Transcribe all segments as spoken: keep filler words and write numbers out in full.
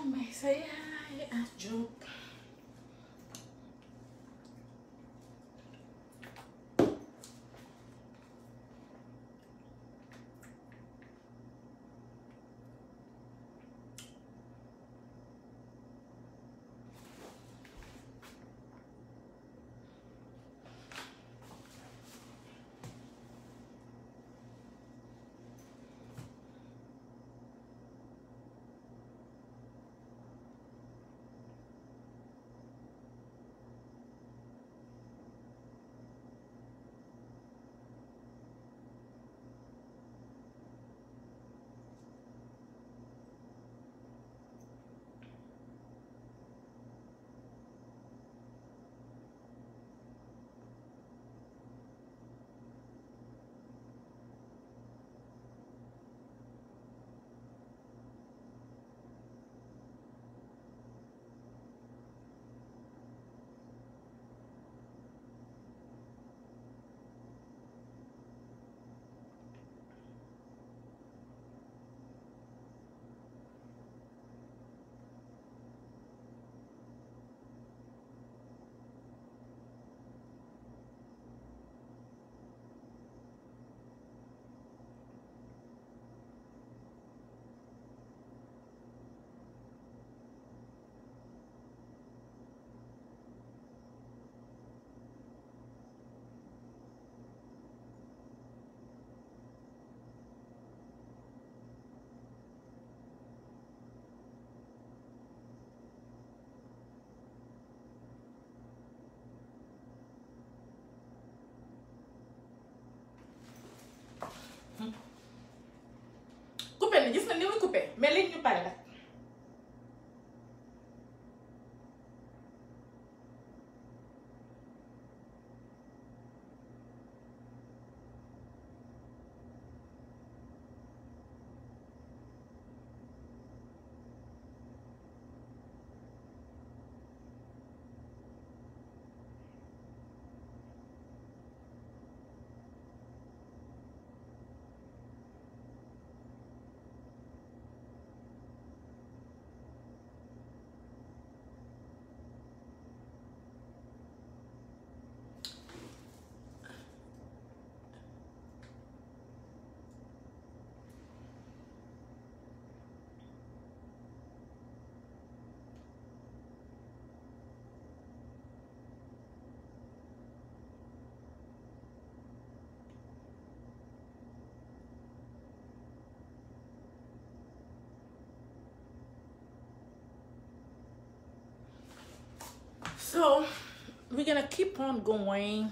may sa yaay at jóg. coupé na gis nga ni muy coupé mais léegi ñu pare nag. So we're gonna keep on going.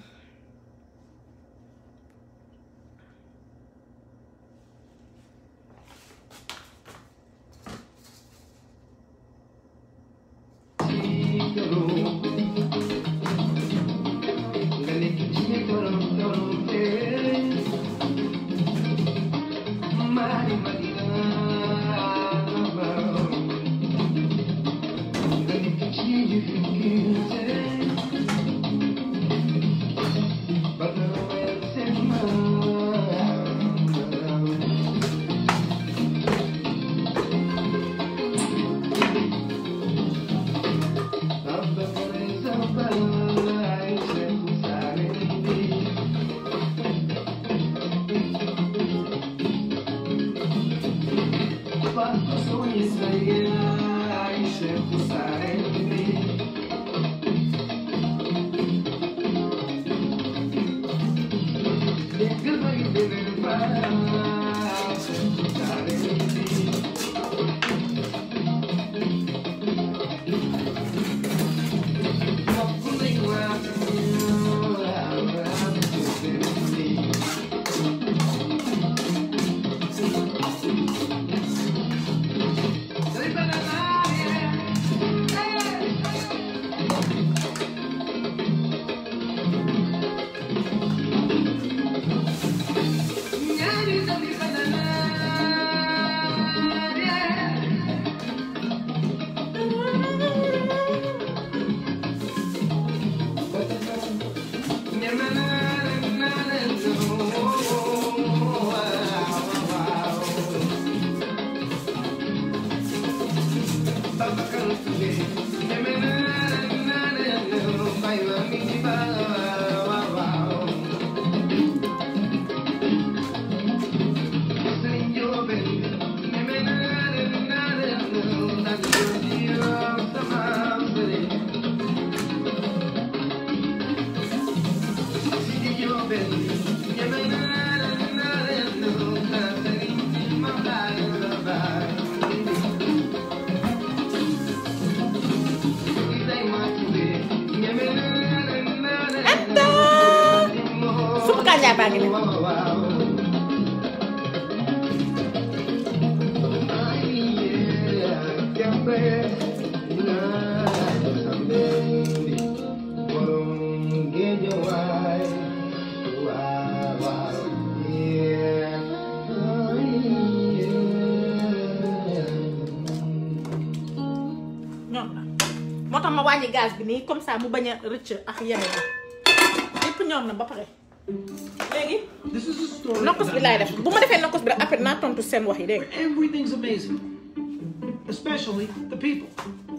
gaz bi nii comme ça mu bañ a rëcc ak yeneen lépp ñor na ba pare léegi nokkos bi laay def bu ma defee nokkos bi rek après naa tontu seen wax yi dégg nga. Everything's amazing, especially the people.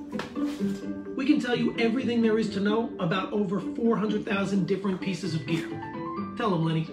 We can tell you everything there is to know about over four hundred thousand different pieces of gear. Tell them, Lenny.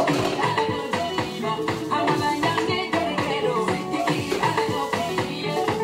Yeah.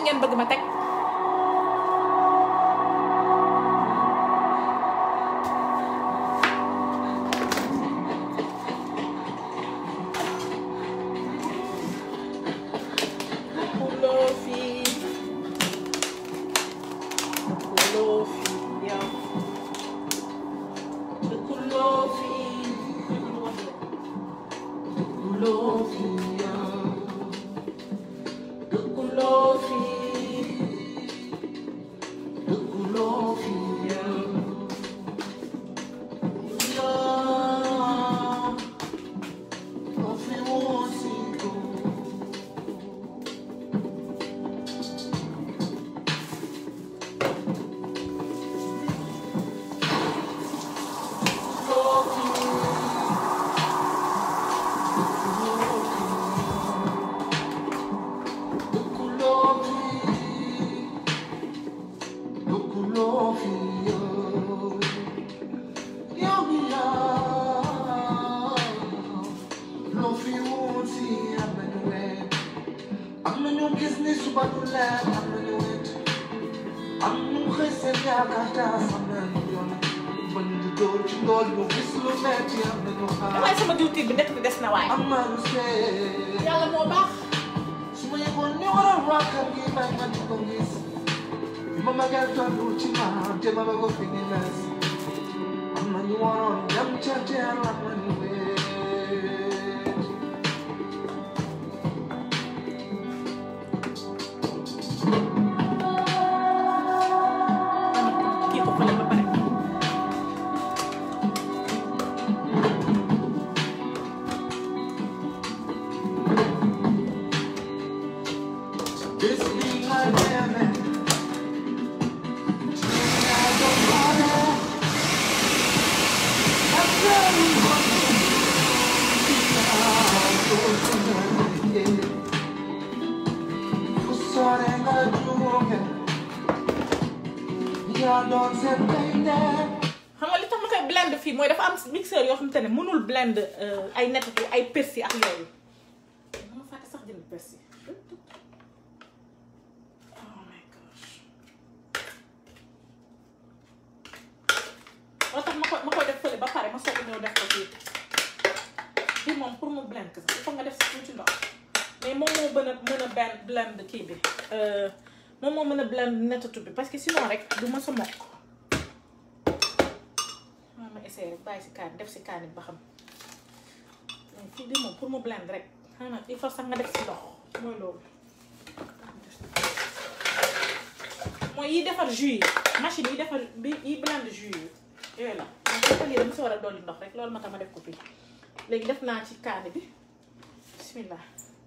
ngeen bëgg ma teg damay sama diwtiir bi nekk di des na waay yàlla moo baax kii ko fële ba pare xam nga li tax ma koy blend fii mooy dafa am mixeur yoo xamante ne mënul blend ay nettatu ay persil ak yooyu dama fàtte sax jënd persil oh my gosh moo tax ma koy ma koy def fële ba pare ma soog a ñëw def ko fii fii moom pour mu blend sax il faut nga def si tuuti ndox mais moom moo mën a mën a benn blend kii bi moom moo mën a blend nettatu bi parce que sinon rek du ma sa mokk maa ma essayé rek bàyyi si kaani def si kaani ba xam mais fii bi moom pour mu blend rek xanaa il faut sax nga def si ndox mooy loolu mooy yi defar jus yi machine yi defar bi yi blend jus yi yooyu la donc dafa lii dama si war a dolli ndox rek loolu ma tax ma def ko fii léegi def naa ci kaani bi bismillah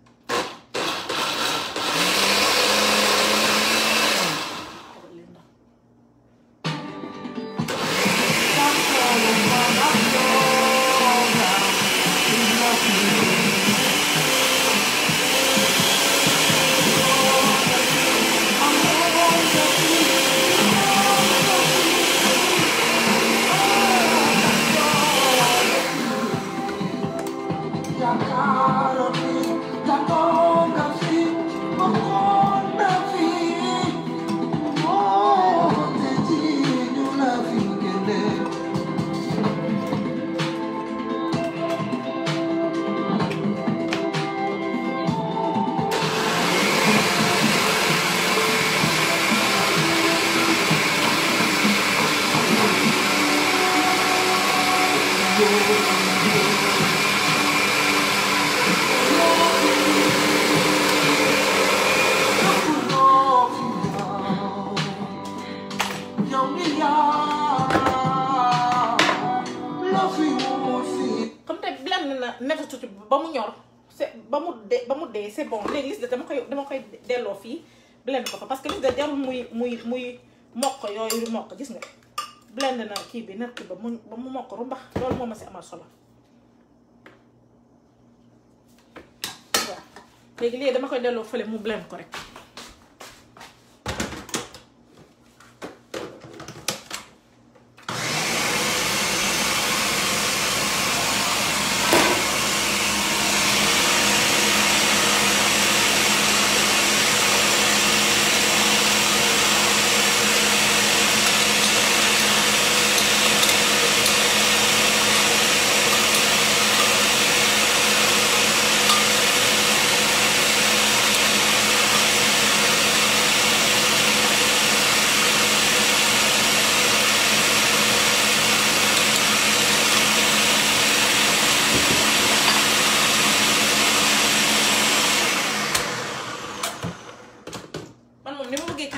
nettatu ba mu ñor c'est ba mu dee ba mu dee c'est bon léegi lis de dama koy dama koy delloo fii blend ko fa parce que lis de jarul muy muy muy mokk yooyu mokk gis nga blend na kii bi nett ba mu ba mu mokk rumbax loolu moo ma si amal solo waaw léegi léegi dama koy delloo fële mu blend ko rek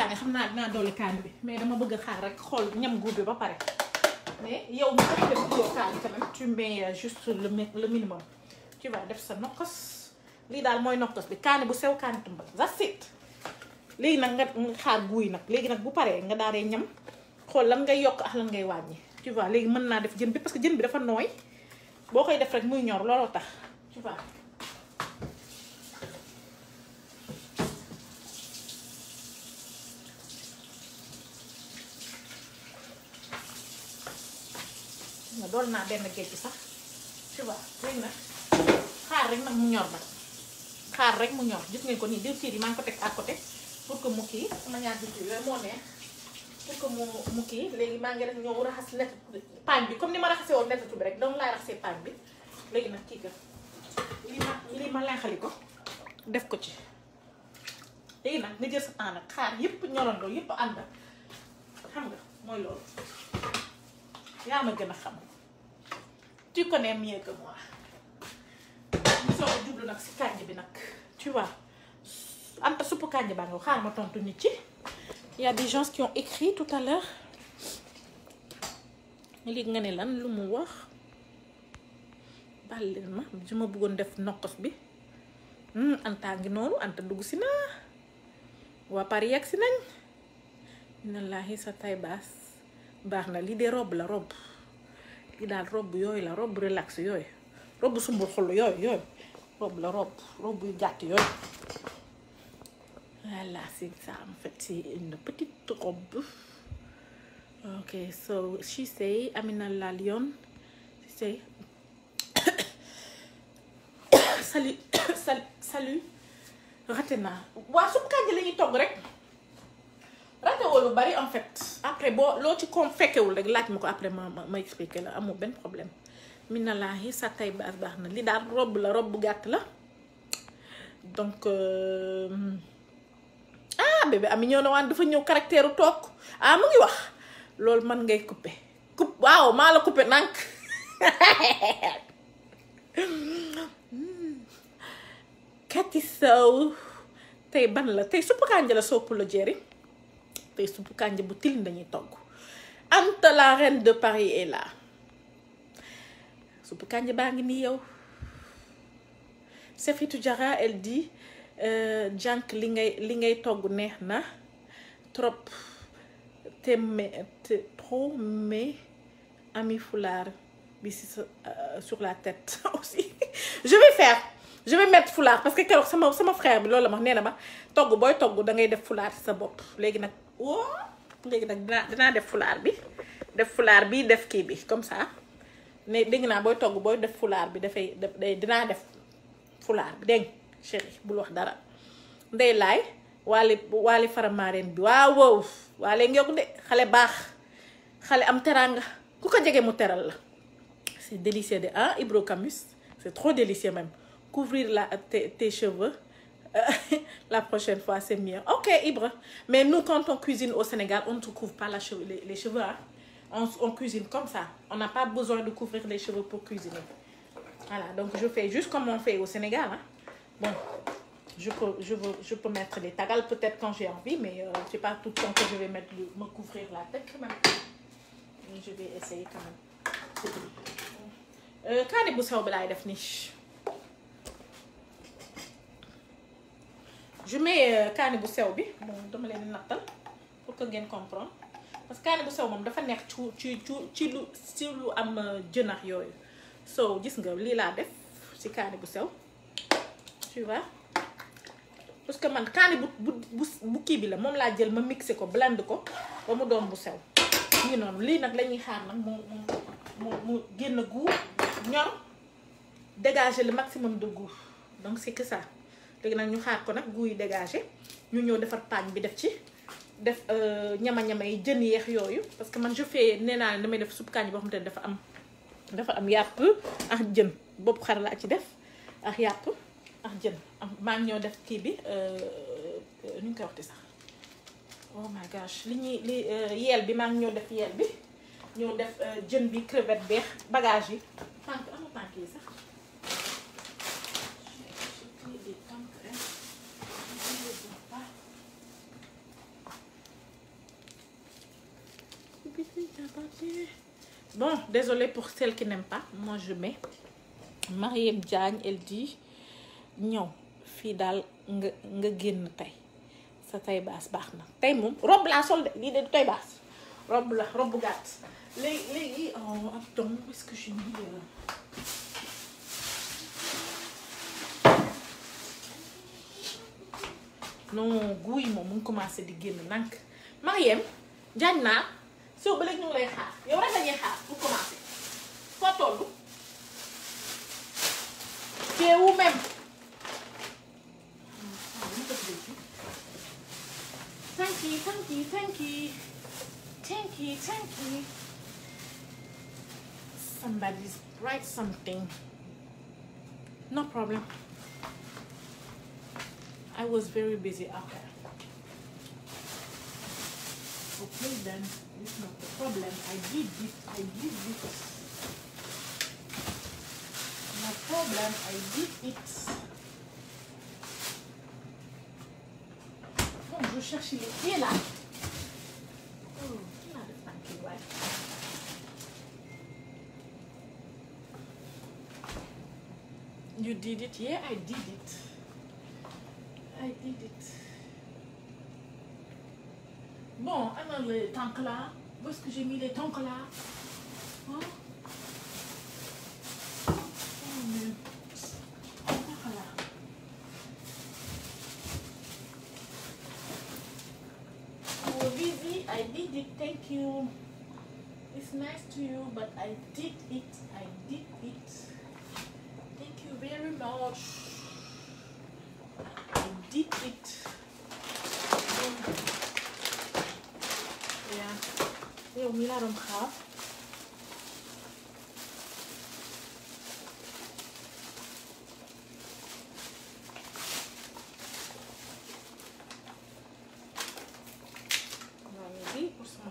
kaani xam naa dinaa dolli kaani bi mais dama bëgg a xaar rek xool ñam guub bi ba pare mais yow mu def def yoo kaani quand même tu mets juste le le minimum tu vas def sa nokkos lii daal mooy nokkos bi kaani bu sew kaani tumbal that's it léegi nag nga xaar guuy nag léegi nag bu paree nga daal di ñam xool lan ngay yokk ak lan ngay wàññi tu vois léegi mën naa def jën bi parce que jën bi dafa nooy boo koy def rek muy ñor looloo tax tu vois nga dool naa benn géej bi sax tu vois léegi nag xaar rek nag mu ñor nag xaar rek mu ñor gis ngeen ko nii diwtiir yi maa ngi ko teg à côté pour que mu kii sama ñaar diwtiir yooyu moo neex pour que mu mu kii léegi maa ngi rek ñëw raxas net paañ bi comme ni ma raxasee woon netatu bi rek donc laay raxasee paañ bi léegi nag kii ka lii ma lii ma lenxali ko def ko ci léegi nag nga jël sa temps nag xaar yëpp ñorandoo yëpp ànd xam nga mooy loolu yaa ma gën a xam tu connais mieux que moi ñu soog a jublu nag si kànj bi nag tu vois anta suppu kànj baa nga xaar ma tontu nit ci il y a des gens qui ont écrit tout à l'heure léegi nga ne lan lu mu wax bal leen ma su ma bëggoon def nokkos bi anta ngi noonu anta dugg si na waa Paris yegg si nañ inallaahi sa tay baas baax na lii de robe la robe lii daal robe yooyu la robe relax yooyu robe sumbul xol yooyu yooyu robe la robe robe yu gàtt yooyu voilà c'est ça en fait c'est une petite robe ok so she say Amina la Lyon she say salut salut salut raté naa waa supp kànja la ñuy togg rek raté woo lu bari en fait après boo loo ci comme fekkewul rek laaj ma ko après ma ma ma expliqué la amul benn problème mina laahi sa tay baas baax na li daal robe la robe bu gàtt la donc euh... ah bébé ami ñëw na waan dafa ñëw caractère toog ah mu ngi wax loolu man ngay coupé coupe waaw maa la coupé nank Kati Sow tey ban la tey suppu kànja la soppu la jeri tey suppu kànja bu tilim dañuy togg Anta la reine de Paris est là suppu kànja baa ngi nii yow Sefitou Diarra elle dit jànk li ngay li ngay togg neex na trop te mais te trop mais ami foulard bi si sa sur la tête aussi je vais faire je vais mettre foulard parce que keroog sama sama frère bi loolu la ma nee na ma togg booy togg da ngay def foulard ci sa bopp léegi nag woo léegi nag dinaa dinaa def foulard bi def foulard bi def kii bi comme ça ne dégg naa booy togg booy def foulard bi dafay day dinaa def foulard bi dégg chéri bul wax dara ndey laay waali waali faramareen bi waaw wow waale ngeeku de xale baax xale am teranga ku ko jege mu teral la c'est délicieux de ah Ibro Camus c'est trop délicieux même couvrir la tes, tes cheveux la prochaine fois c'est mieux ok Ibra mais nous quand on cuisine au Sénégal on ne couvre pas la cheveux, les, les cheveux hein? on, on cuisine comme ça on n'a pas besoin de couvrir les cheveux pour cuisiner voilà donc je fais juste comme on fait au Sénégal hein? Bon je peux je veux je peux mettre des tagales peut-être quand j'ai envie mais euh, c'est pas tout le temps que je vais mettre le, me couvrir la tête quand même mais je vais essayer quand même euh, kaani bu sew bi laay def nii je mets kaani bu sew bi bon dama leen di nattal pour que ngeen comprendre parce que kaani bu sew moom dafa neex ci ci ci lu ci lu am jënax yooyu so gis nga lii laa def ci kaani bu sew tu vois parce que man kaani bu bu bu kii bi la moom laa jël ma mixé ko blend ko ba mu doon bu sew ñu noonu lii nag lañuy xaar nag mu mu mu génn goût ñor dégager le maximum de goût donc c'est que ça léegi nag ñu xaar ko nag goût yi dégagé ñu ñëw defar paañ bi def ci def ñama-ñama yi jën yeex yooyu parce que man je fais nee naa ne damay def supp kànja boo xamante ne dafa am dafa am yàpp ak jën bopp xar laa ci def ak yàpp ak jën maa ngi ñëw def kii bi nu ñu koy waxti sax oh my gosh li ñuy li yeel bi maa ngi ñëw def yeel bi ñëw def jën bi crevette beex bagage yi tànk ama tànk yi sax Bon, désolé pour celles qui n'aiment pas. Moi, je mets. Mariem Diagne, elle dit ñëw fii daal nga nga génn tey sa tay baas baax na tey moom robe laa sol de lii de du tay baas robe la robe bu gàtt léegi léegi oh attends où est-ce que j'ai mis le... non guy moom mu ngi commencé di génn nank Mariem Diagne naa soo ba léegi ñu ngi lay xaar yow rek lañuy xaar pour commencer foo tollu c'est où même thank you thank you thank you thank you thank you somebody's write something no problem I was very busy after. Okay then, it's not the problem. I did it. I did it. No problem. I did it. Bon, je cherche les pieds là. Oh, là, le paquet, ouais. You did it? Yeah, I did it. I did it. Bon, alors les tanks là, où est-ce que j'ai mis les tanks là? Hein? Oh mais... Voilà. Oh Vivi, I did it, thank you. It's nice to you, but I did it, I did it. Thank you very much. I did it. Yeah. Yow mi laa doon xaar. Maa ngi di pour sama.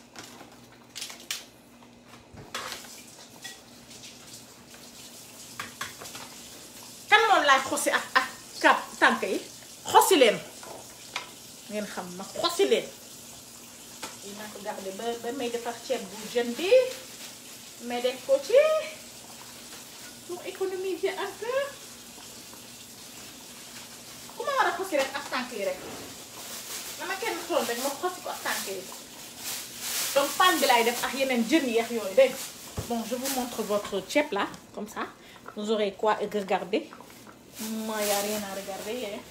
Kan moom laay xosi ak ak kap tànk yi xosi leen ngeen xam ma xosi leen dinaa ko garder ba ba may defar ceeb bu jën bi may def ko ci pour économiser un peu ku ma war a xosi rek ak tànk yi rek dama kenn tool rek ma xosi ko ak tànk yi donc pan bi laay def ak yeneen jën yeex yooyu dégg bon je vous montre votre ceeb là comme ça vous aurez quoi regarder. Moi, il n'y a rien à regarder. Hein.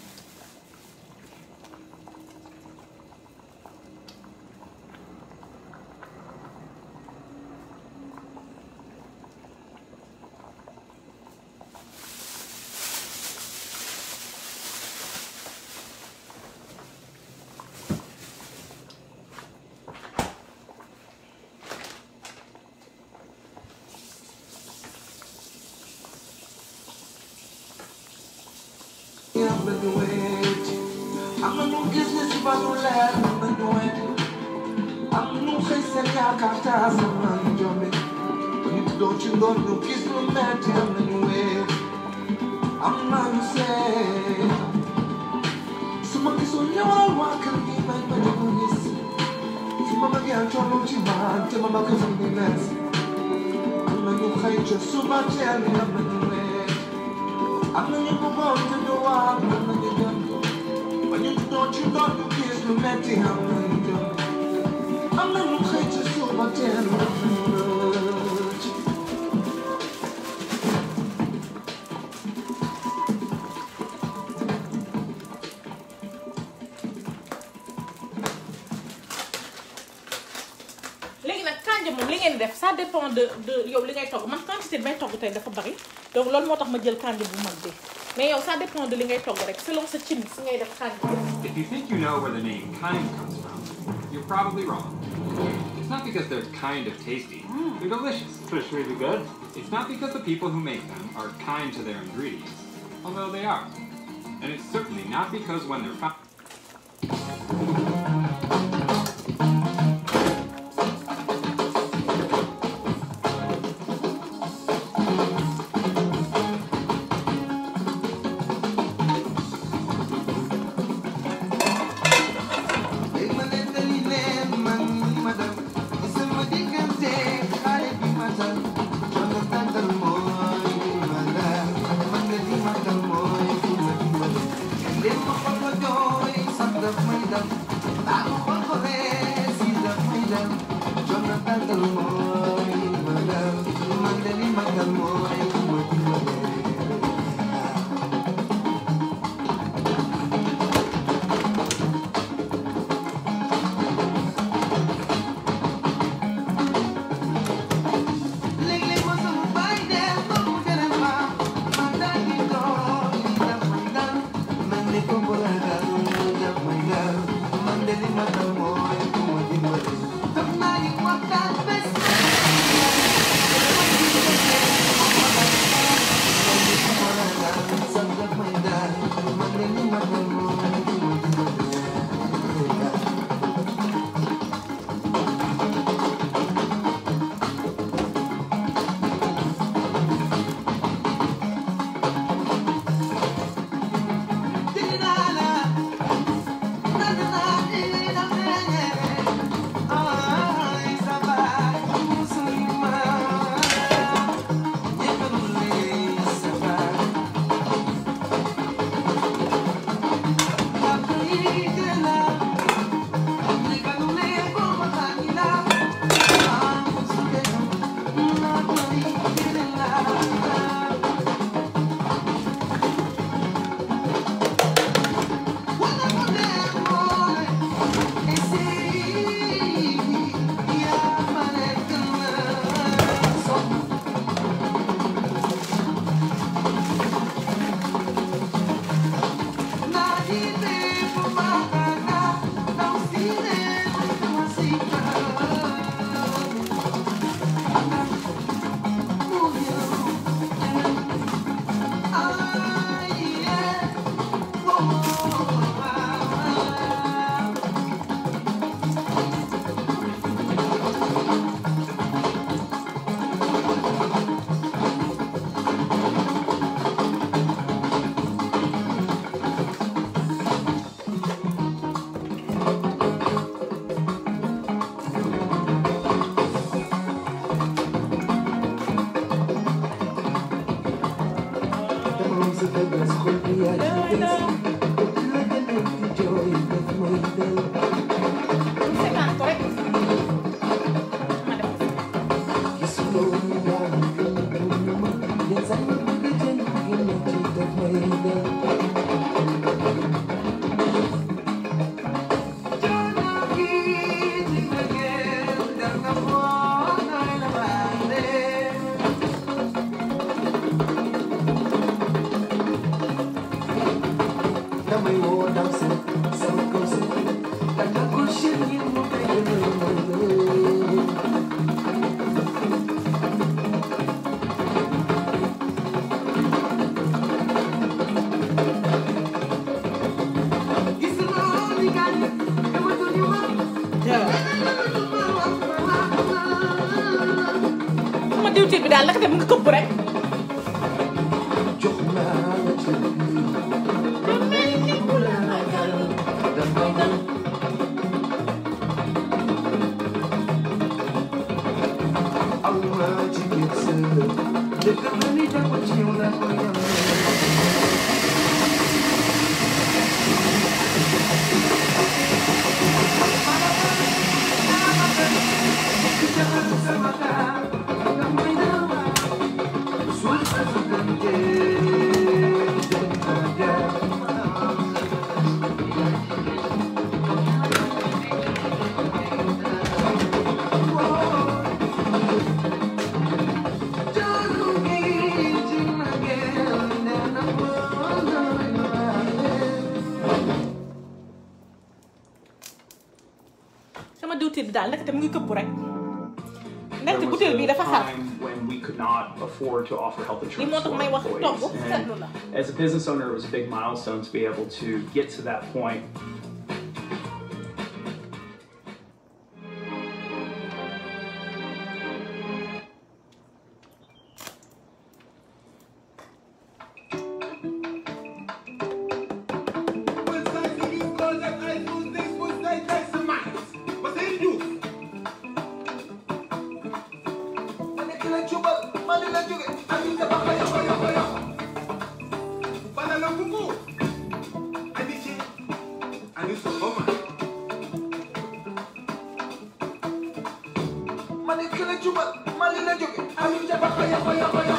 I'm no business if I don't let I'm no doing. I'm no face and I can't tell someone doing it. You don't you know no kiss no man tell me way. I'm not you say. Someone kiss on your walk and be my money. Someone again told me you want to my cousin be less. I'm not you hate just so much tell me I'm no way. I'm not you go on to the walk, I'm not you done. When you don't, you don't, you kiss me, Matty, I'm not done. I'm not no creature, so much tell me I'm léegi nag kanja moom li ngeen def ça dépend de de yow li ngay togg man quantité bi may togg tey dafa bari donc loolu moo tax ma jël kanja bu mag bi mais yow ça dépend de li ngay togg rek selon sa cin si ngay def kanja. If you think you know where the name kind comes from, you're probably wrong. It's not because they're kind of tasty. Mm. They're delicious. Fish really good. It's not because the people who make them are kind to their ingredients, although they are. And it's certainly not because when they're found... Hey, man, diwtiir bi daal naka dem nga këpp rek sama diwtiir bi daal naka dem nga këpp rek ndaxte butéel bi dafa xar when we could not afford to offer health li insurance moo tax to may our wax togg employees. seetlu la And as a business owner, it was a big milestone to be able to get to that point. cuba mali la jóge amin ja ba xoyo xoyo xoyo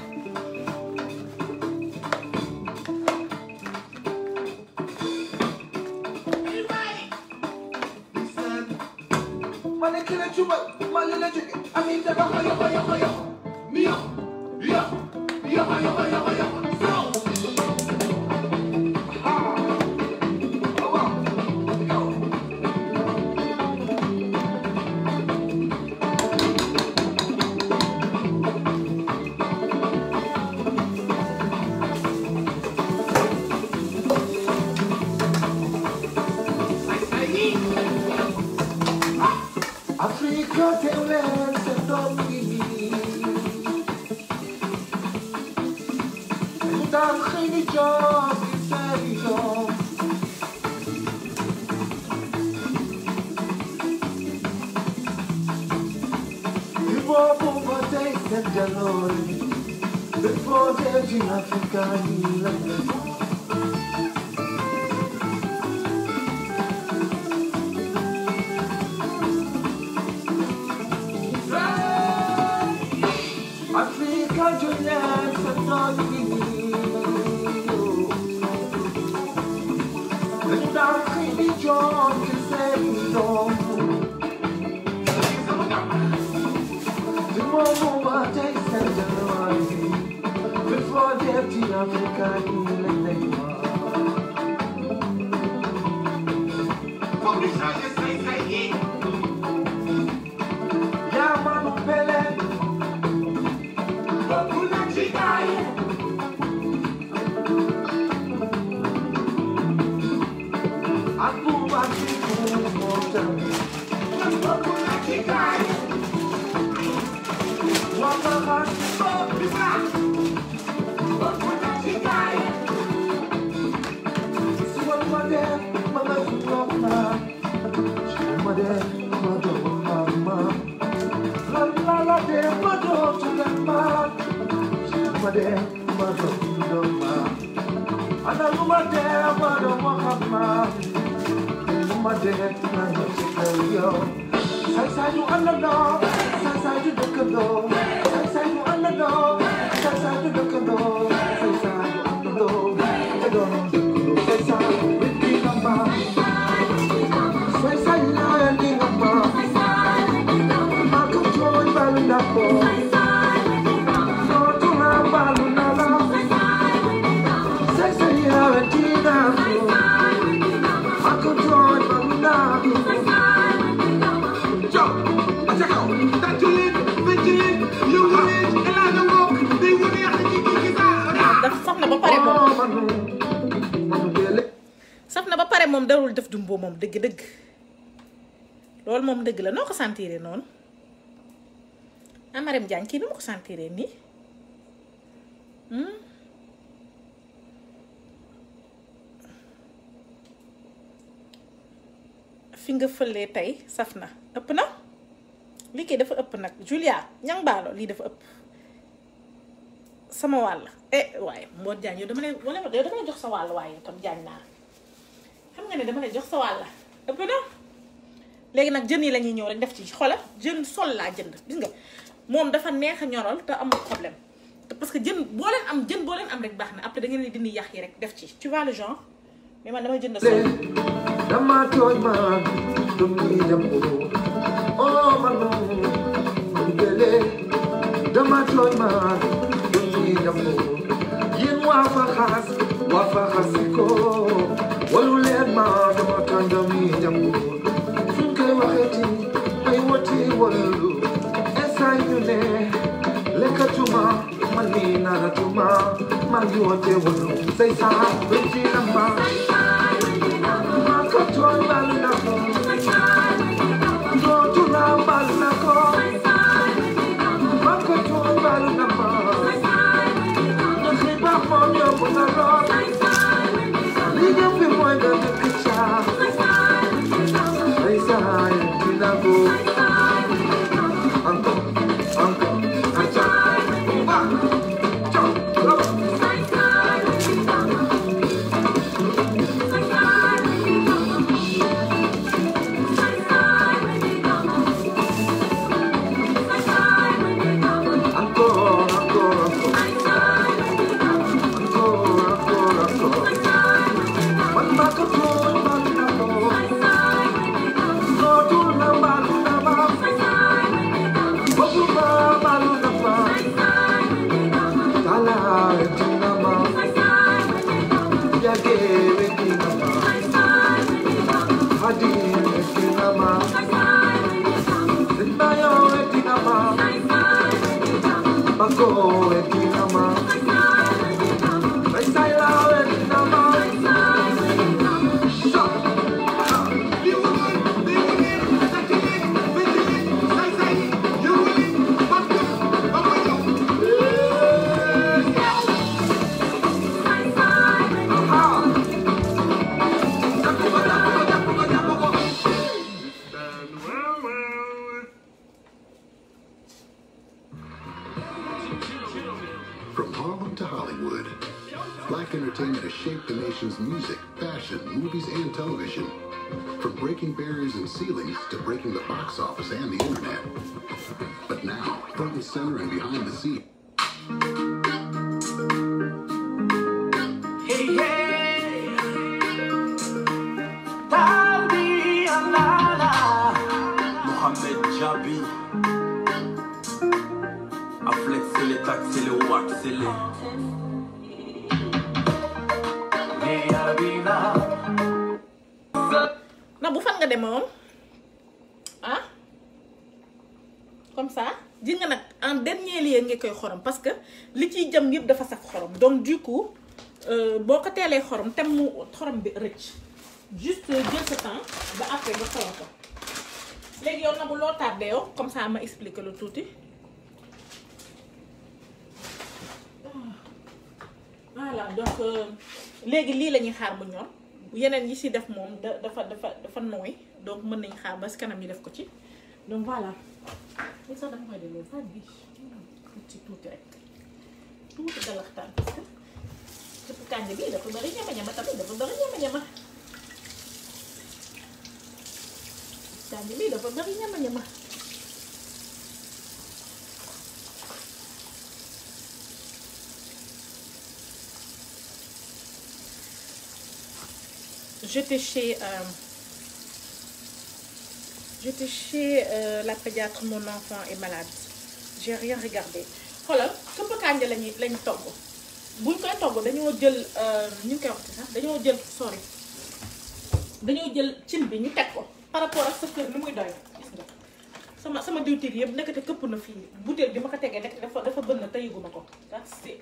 mane kila cuba mali la jóge amin ja ba xoyo xoyo xoyo mio yo yo xoyo xoyo xoyo Africa telen se domini Dam khini job isaiyo Ibo bomba tay senjalori Before the Africa ni Africa Juliet Satoni And I'm pretty John to say no The moment what I said January Before the Africa in the Yeah, Manu Pele Aku masih kumodam Aku lagi kaya Wapa kasih bisa Aku lagi kaya Suat madem mengajukan Suat madem mengajukan Lala dem mengajukan Suat madem mengajukan Ana luma dem mengajukan My dad, my yo. Say, say, you underdog. Say, say, you look at dog. Say, say, you underdog. Say, say, you look at dog. Say, say, you underdog. I don't know. Say, say, with the number. Say, say, you know the number. I control the number. So to my balloon, say, say, you know the number. I control. saf na ba pare moom saf na ba pare moom darul def dumbo moom dëgg-dëgg loolu moom dëgg la noo ko sentiree noonu Amarem Diagne kii nu ma ko sentiree nii fi nga fëlee tey saf na ëpp na lii kay dafa ëpp nag Julia ñang baalo lii dafa ëpp sama wàll eh waaye Modou Diagne yow dama lay wala yow dama lay jox sa wàll waaye tam Diagne naa xam nga ne dama lay jox sa wàll ëpp na léegi nag jën yi la ñuy ñëw rek def ci xoolal jën sol laa jënd gis nga moom dafa neex a ñoral te amul problème te parce que jën boo leen am jën boo leen am rek baax na après da ngeen di dindi yax yi rek def ci tu vois le genre mais man dama jënd sol Dama toy man dumi jambo oh manu ngele dama toy man dumi jambo yin wa fa khas wa fa khasiko walu len ma dama toy dumi jambo sun kay waxeti ay woti walu esa yu ne lekatuma mani naratuma mangi wote walu say sa ci namba Control balunako, control balunako, control balunako. Nothing but for your bonaro. Leave your people in the picture. I say, Tinago, Uncle, Uncle, Acha, Ba, Chop, Chop. From Harlem to Hollywood, Black entertainment has shaped the nation's music, fashion, movies, and television. From breaking barriers and ceilings to breaking the box office and the internet. But now, front and center and behind the scenes. Hey, hey, Tawi Alala, Mohamed Jabi, a flexile, taxile, waxile. na bu fan nga demoon ah comme ça ji nga nag en dernier lieu nga koy xorom parce que li ciy jëm yëpp dafa saf xorom donc du coup boo ko teelee xorom tem mu xorom bi rëcc juste jël sa temps ba après nga xorom ko léegi yow na bu loo tardé yow comme ça ma expliquer lu tuuti voilà donc léegi lii la ñuy xaar bu ñor yeneen yi ci def moom da dafa dafa dafa nooy donc mën nañ xaar ba ci kanam ñu def ko ci donc voilà li sax dama koy delloo fa bi ci tuuti rek tuuti galaxtaan parce que suppu kànja bi dafa bari ñama-ñama tamit dafa bari ñama-ñama kànja bi dafa bari ñama-ñama J'étais chez, euh, j'étais chez euh, la pédiatre, mon enfant est malade. J'ai rien regardé. Voilà, suppu kànja lañuy lañ togg buñ koy togg dañoo jël ñu koy wax sax dañoo jël sorry dañoo jël cin bi ñu teg ko par rapport ak sa kër ni muy doy gis nga sama sama diwtiir yëpp nekkate këpp na fii bouteille bi ma ko tegee nekk dafa dafa bënn te yëguma ko that's it.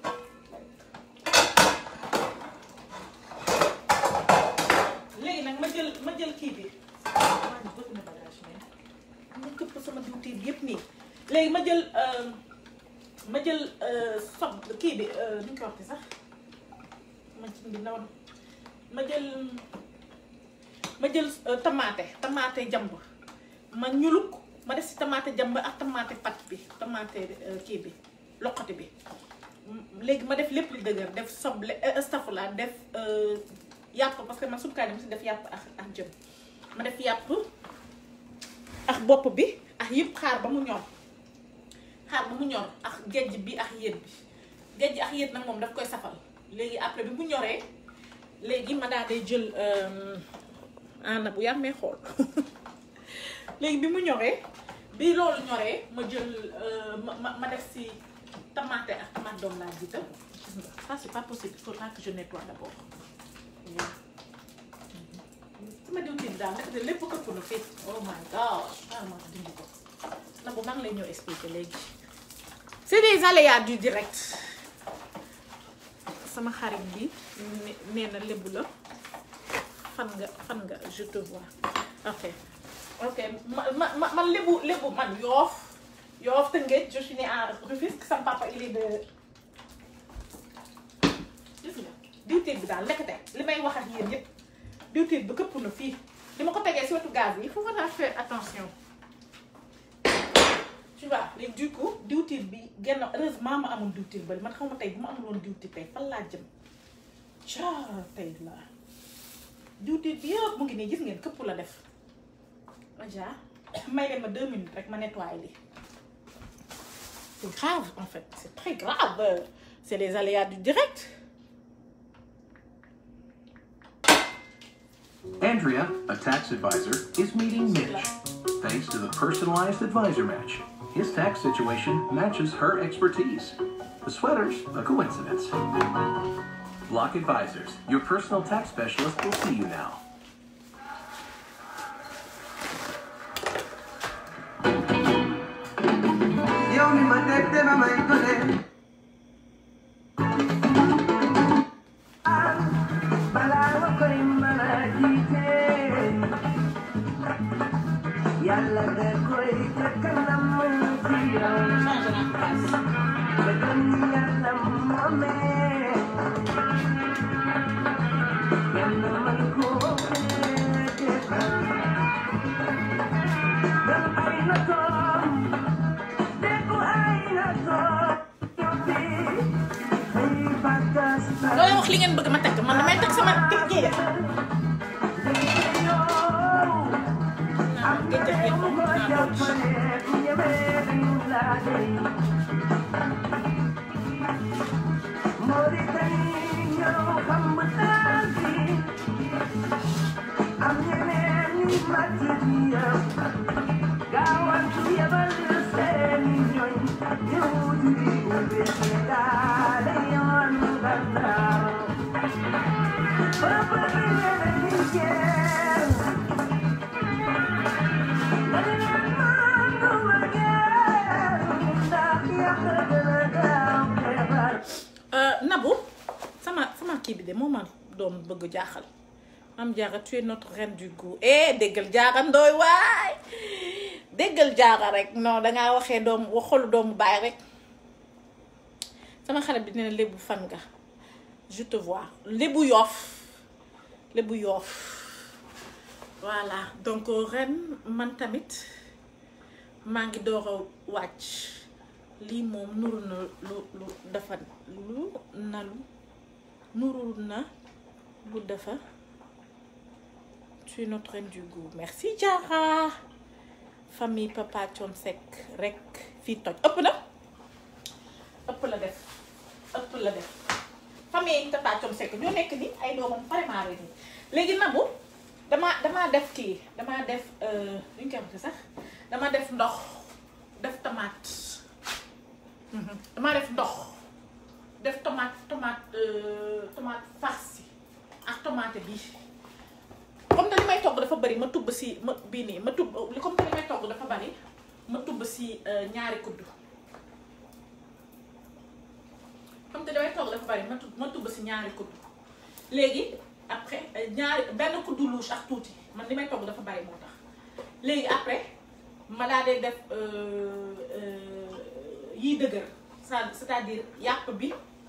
léegi nag ma jël ma jël kii bi maa ngi bëgg na bagage mais ma këpp sama diwtiir yëpp nii léegi ma jël ma jël sob kii bi nu ñu koy waxti sax ma ci bi ndaw ma jël ma jël tamaate tamaate jamb ma ñuluk ma def si tamaate jamb ak tamaate pat bi tamaate kii bi loqati bi léegi ma def lépp lu dëgër def soble astafurlah def yàpp parce que man suppu kànja si def yàpp ak ak jëm ma def yàpp ak bopp bi ak yëpp xaar ba mu ñor xaar ba mu ñor ak géej bi ak yéet bi géej ak yéet nag moom daf koy safal léegi après bi mu ñoree léegi ma daal day jël ana bu yàmmee xool léegi bi mu ñoree bi loolu ñoree ma jël ma ma def si tomate ak tomate doom laa jiital ça c'est pas possible il faudra que je nettoie d'abord. sama diwtiir daal nag de lépp këpp na fii oh my gosh ah ma dindi ko na bu maa ngi lay ñëw expliquer léegi c'est des aléas du direct sama xarit bi nee na lébu la fan nga fan nga je te vois ok ok ma ma man lébu lébu man Yoff Yoff Tëngéej je suis née à Rufisque sama papa il est de gis nga diwtiir bi daal lekkate li may wax ak yéen yëpp diwtiir bi këpp na fii li ma ko tegee si wetu gaz bi il faut vraiment faire attention tu vois léegi du coup diwtiir bi genn heureusement ma amul diwtiir bari man xaw ma tey bu ma amul woon diwtiir tey fan laa jëm caa tey la diwtiir bi yëpp mu ngi nii gis ngeen këpp la def aja may leen ma deux minutes rek ma nettoyer li c'est grave en fait c'est très grave c'est les aléas du direct. Andrea, a tax advisor, is meeting Mitch. Thanks to the personalized advisor match, his tax situation matches her expertise. The sweater's a coincidence. Flock Advisors. Your personal tax specialist will see you now. loolu wax li ngeen bëgg ma teg man damay teg sama kii de naa gëj a yëg Nabou sama sama kii bi de moo ma doon bëgg jaaxal Mame Diarra tu es notre reine du goût eh déggal Diarra Ndoye waay déggal Diarra rek non dangaa waxee doom waxolu doomu baay rek sama xale bi nee na lébu fan nga je te vois lébu Yoff lébu Yoff voilà donc ren man tamit maa ngi door a wàcc lii moom nuru na lu lu dafa lu na lu nuru na lu dafa tu es notre reine du goût merci Diarra famille Papa Thione Seck rek fii toj ëpp na ëpp la def ëpp la def famille Papa Thione Seck ñoo nekk ni ay doomam vraiment rek nii léegi Nabou damaa damaa def kii damaa def lu ñu koy waxee sax dama def ndox def tomate damaa def ndox def tomate tomate tomate farci ak tomate bi comme que li may togg dafa bari ma tubb si ma bii nii ma tubb li comme que li may togg dafa bari ma tubb si ñaari kuddu comme que li may togg dafa bari ma tubb ma tubb si ñaari kuddu léegi après ñaari benn kuddu louche ak tuuti man li may togg dafa bari moo tax léegi après ma daa dee def yiy dëgër c'est-à-dire yàpp bi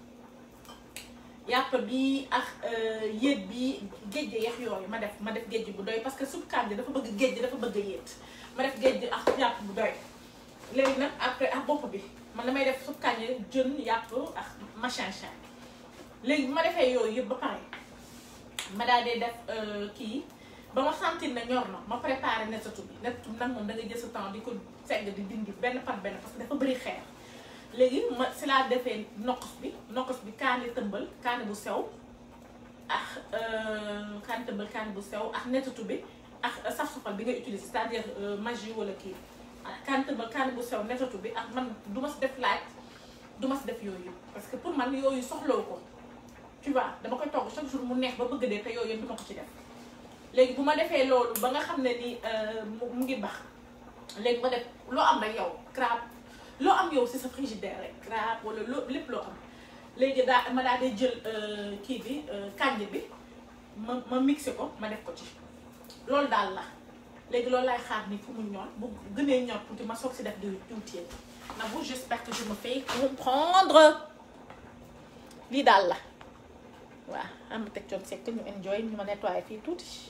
yàpp bi ak yéet bi géej yeex yooyu ma def ma def géej bu doy parce que supp kànja dafa bëgg géej dafa bëgg yéet ma def géej ak yàpp bu doy léegi nag après ak bopp bi man damay def supp kànja jën yàpp ak machin chin léegi bu ma defee yooyu yëpp ba pare ma daal dee def kii ba ma sentir na ñor na ma préparé nettatu bi nettatu bi nag moom da nga jël sa temps di ko segg di dindi benn par benn parce que dafa bëri xeer léegi ma si laa defee nokkos bi nokkos bi kaani tëmbal kaani bu sew ak kaani tëmbal kaani bu sew ak nettatu bi ak saf-safal bi ngay utiliser c'est-à-dire magie wala kii ak kaani tëmbal kaani bu sew nettatu bi ak man du ma si def laaj du ma si def yooyu parce que pour man yooyu soxlawu ko tu vois dama koy togg chaque jour mu neex ba bëgg dee te yooyu yëpp du ma ko ci def léegi bu ma defee loolu ba nga xam ne ni mu ngi bax léegi ma def loo am rek yow crabe loo am yow si sa frigidaire rek crabe wala loo lépp loo am léegi daa ma daa dee jël kii bi kànja bi ma ma mixé ko ma def ko ci loolu daal la léegi loolu laay xaar ni fu mu ñor bu gënee ñor tuuti ma soog si def di tuuti Nabou j'espère que je me fais comprendre lii daal la waaw am teg Thione Seck ñu enjoy ñu ma nettoyé fii tuuti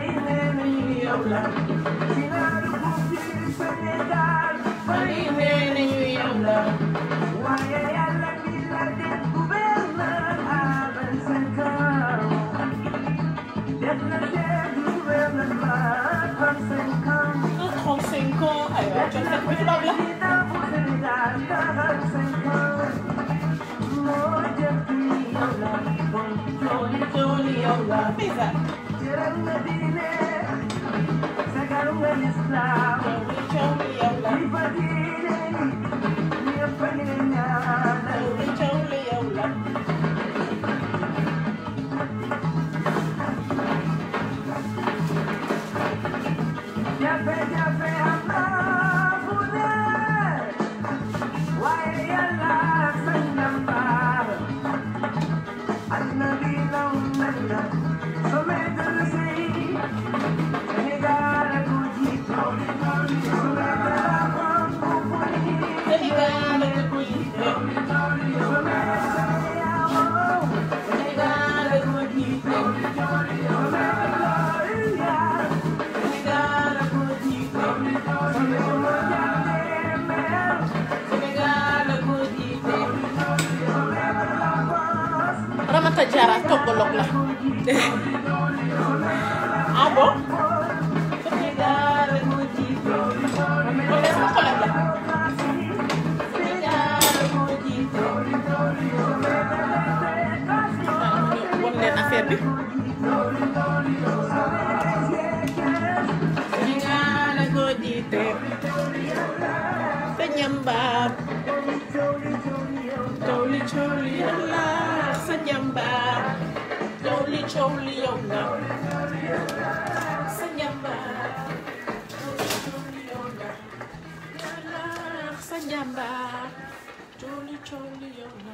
trente-cinq ans, aywa jot na ko tubaab la. Ramata Jara togolok la. Ah bon? Wala sama collègue la. Won leen affaire bi. Sénégal a ko jiite. Sanyamba. Choli choli la. Sanyamba. Choli choli yonga. Sanyamba. Sanyamba. Choli choli yonga.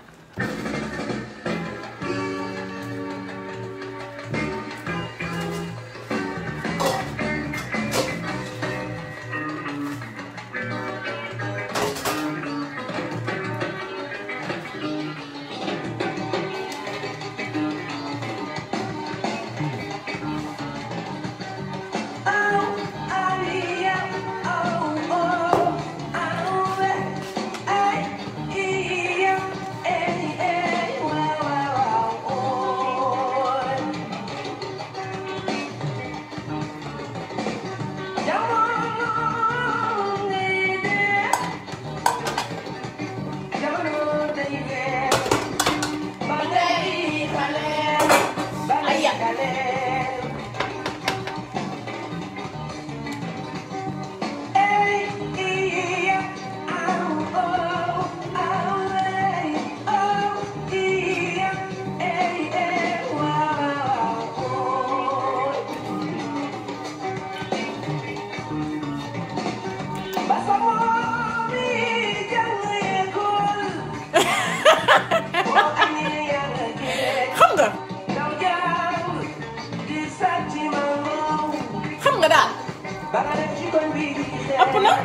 Apa na?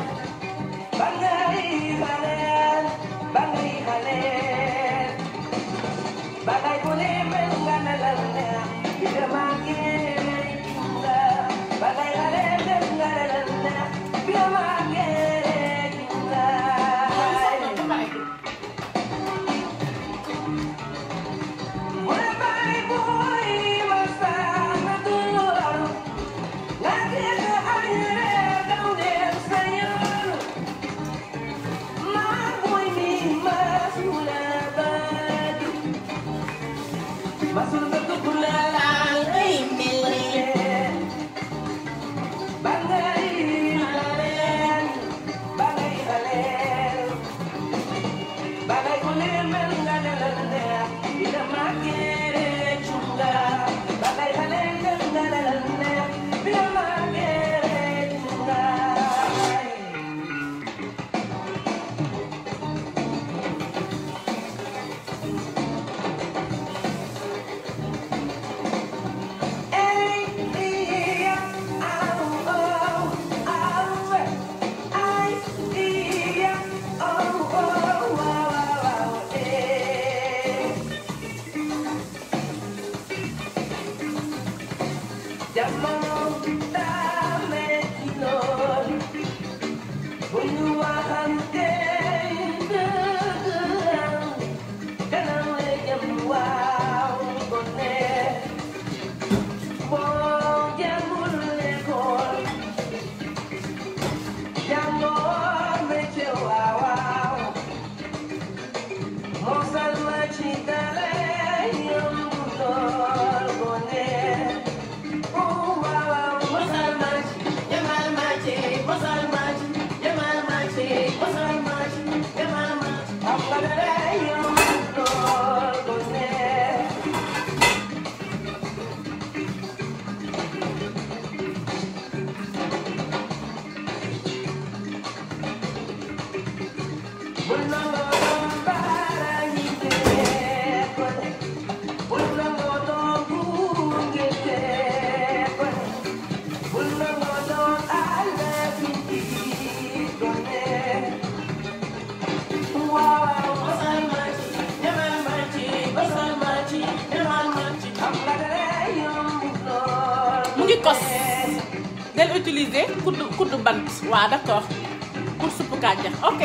kos del utiliser kuddu kuddu bant waaw d'accord pour suppu kànja ok.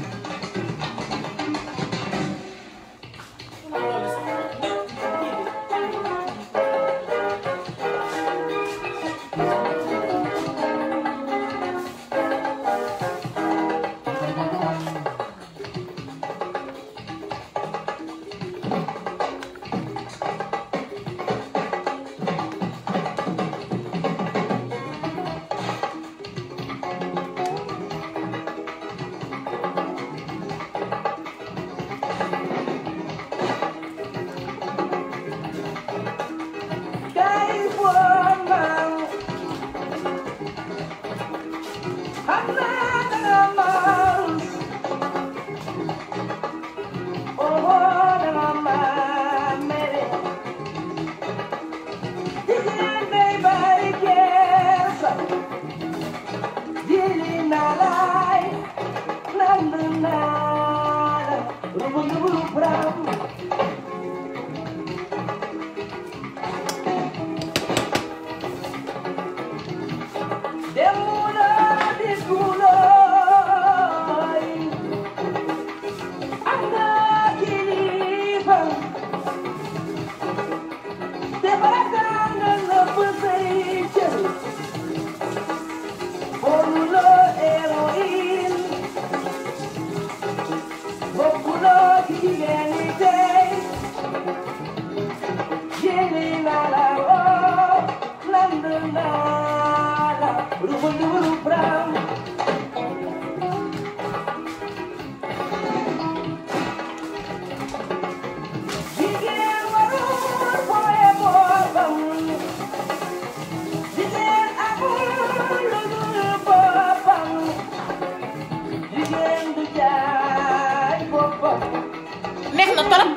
neex na torop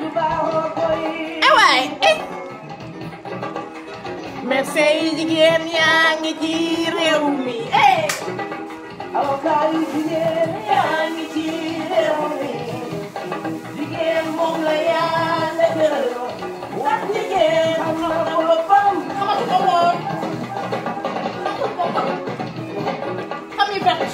ewaay eh merci jigéen yaa ngi ci réew mi eh avocat yi jigéen yaa ngi ci réew mi jigéen moom la Yàlla gërëm ndax jigéen xam na boppam xamatu ko woon xamatu boppam xam yi fekk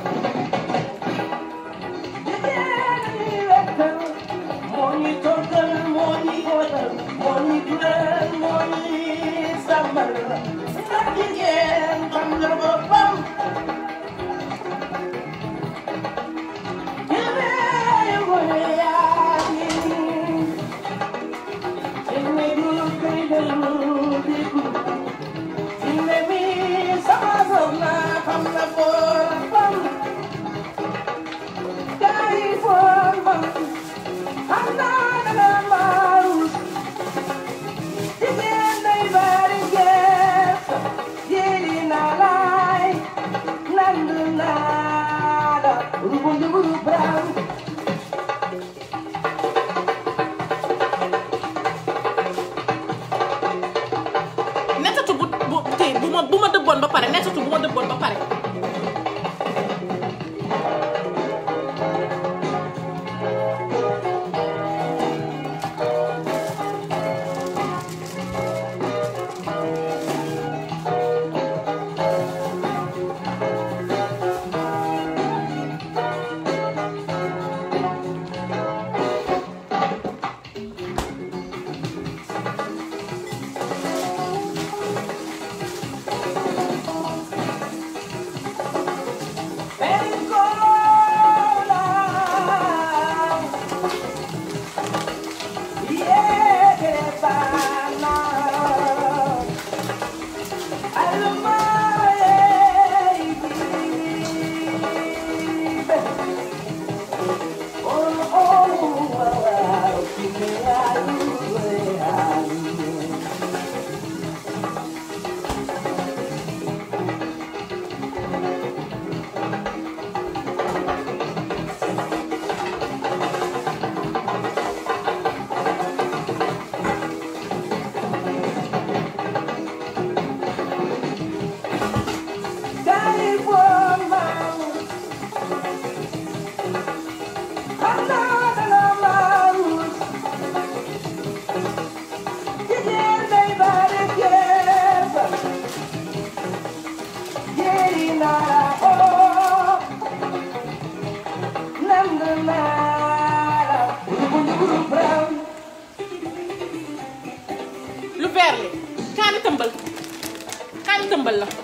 bu ma dëbboon ba pare nettatu bu ma dëbboon ba pare lu vert li kaani tëmbal kaani tëmbal la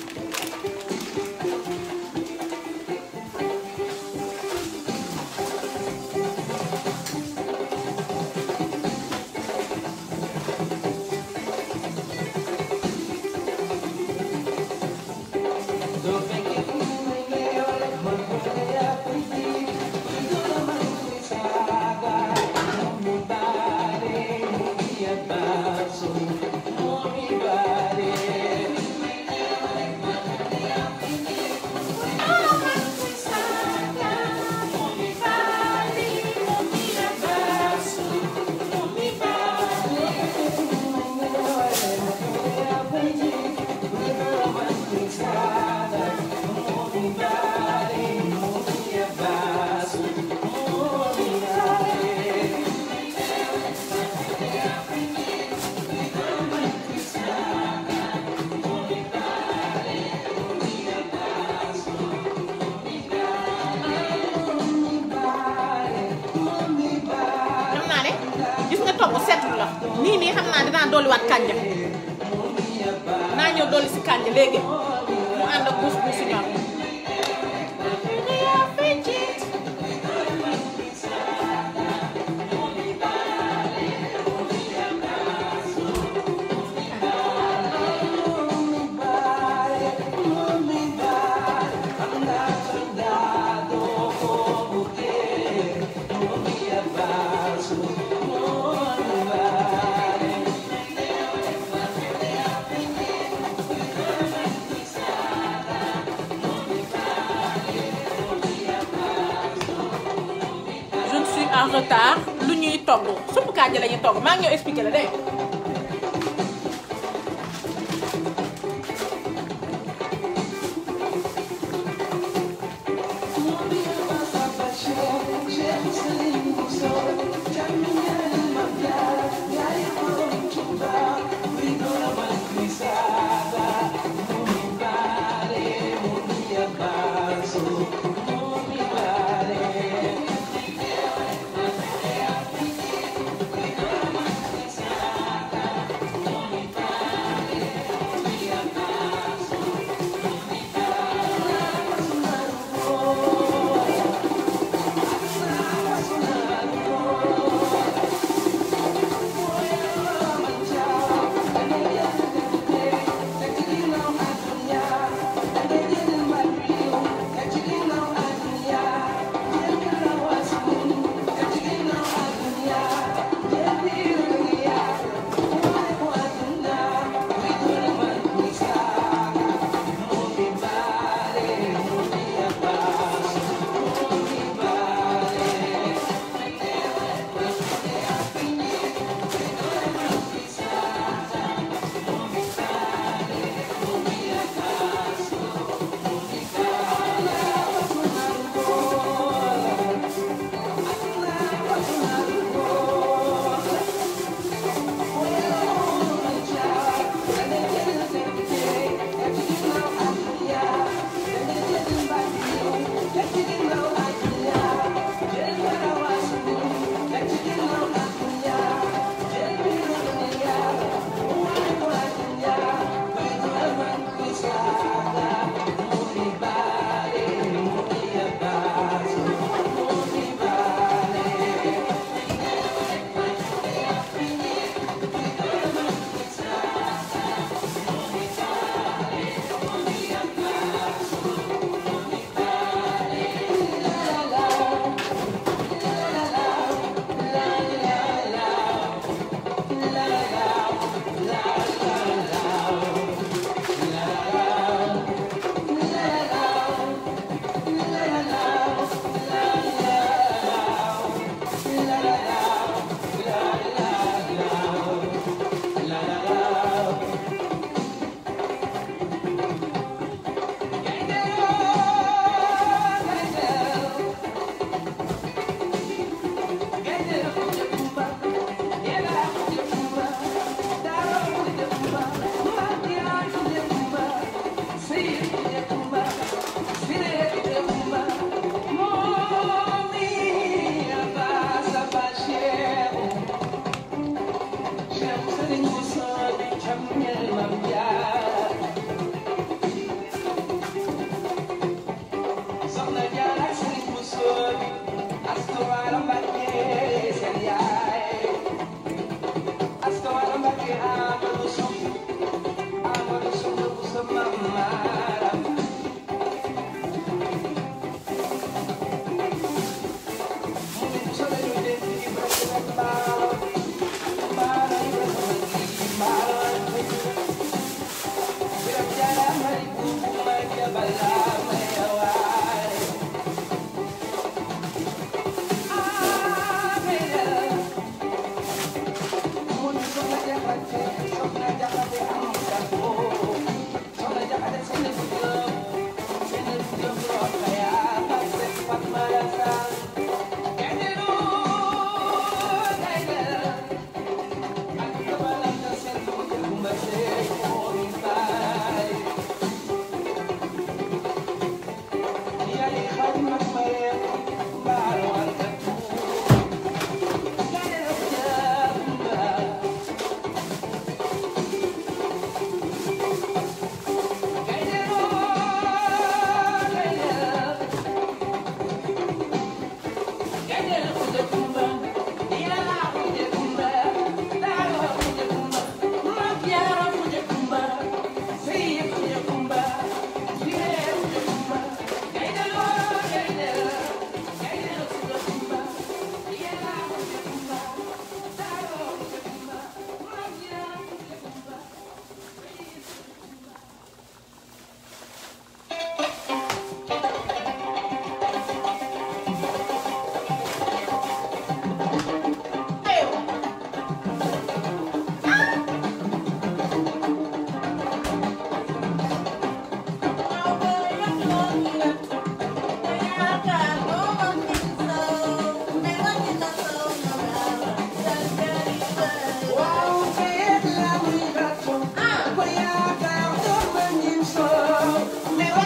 nii nii xam naa dinaa dolliwaat kànja naa ñëw dolli si kànja léegi mu ànd ak guus guusu ñor en retard lu ñuy togg suppu kànja la ñuy togg maa ngi ñëw expliquer la dégg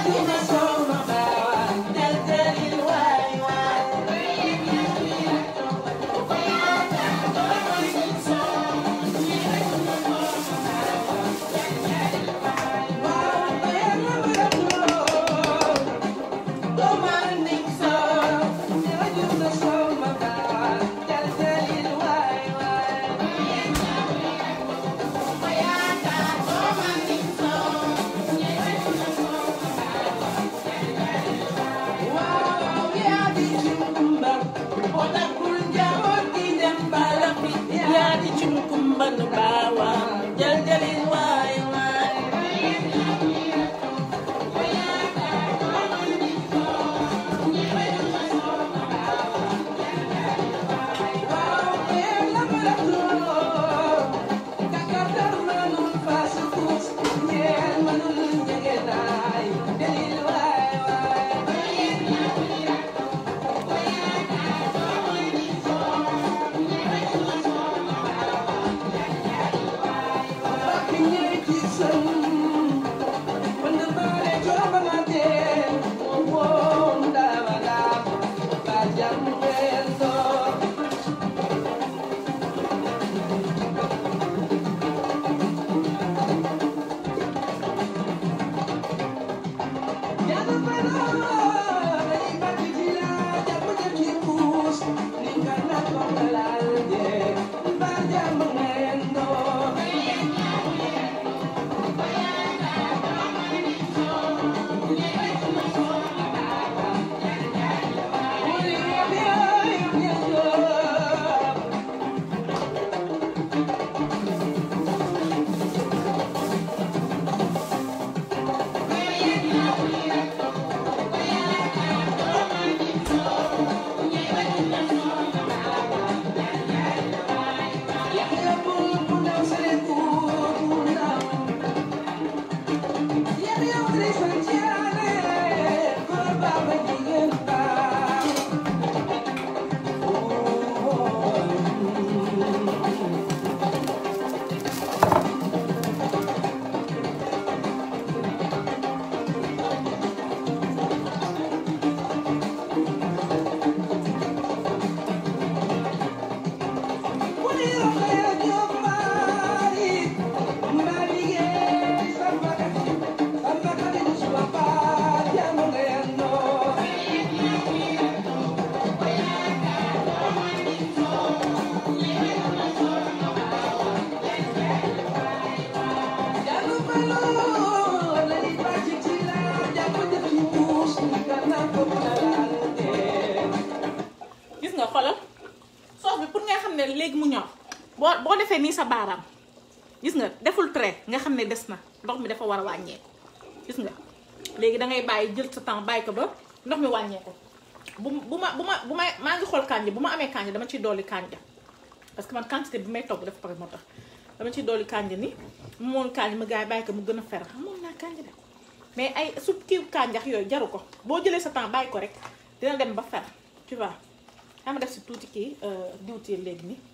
léegi mu ñor boo boo defee nii sa baaraam gis nga deful trait nga xam ne des na ndox mi dafa war a wàññeeku gis nga léegi da ngay bàyyi jël sa temps bàyyi ko ba ndox mi wàññeeku bu bu ma bu ma bu ma maa ngi xool kànja bu ma amee kànja dama ciy dolli kànja parce que man quantité bi may togg dafa pare moo tax dama ciy dolli kànja ni mu moon kànja ma gars yi bàyyi ko mu gën a fer moom naa kànja de mais ay sup kii kànjax yooyu jaru ko boo jëlee sa temps bàyyi ko rek dina dem ba fer tu vois xam nga def si tuuti kii diwtiir léegi nii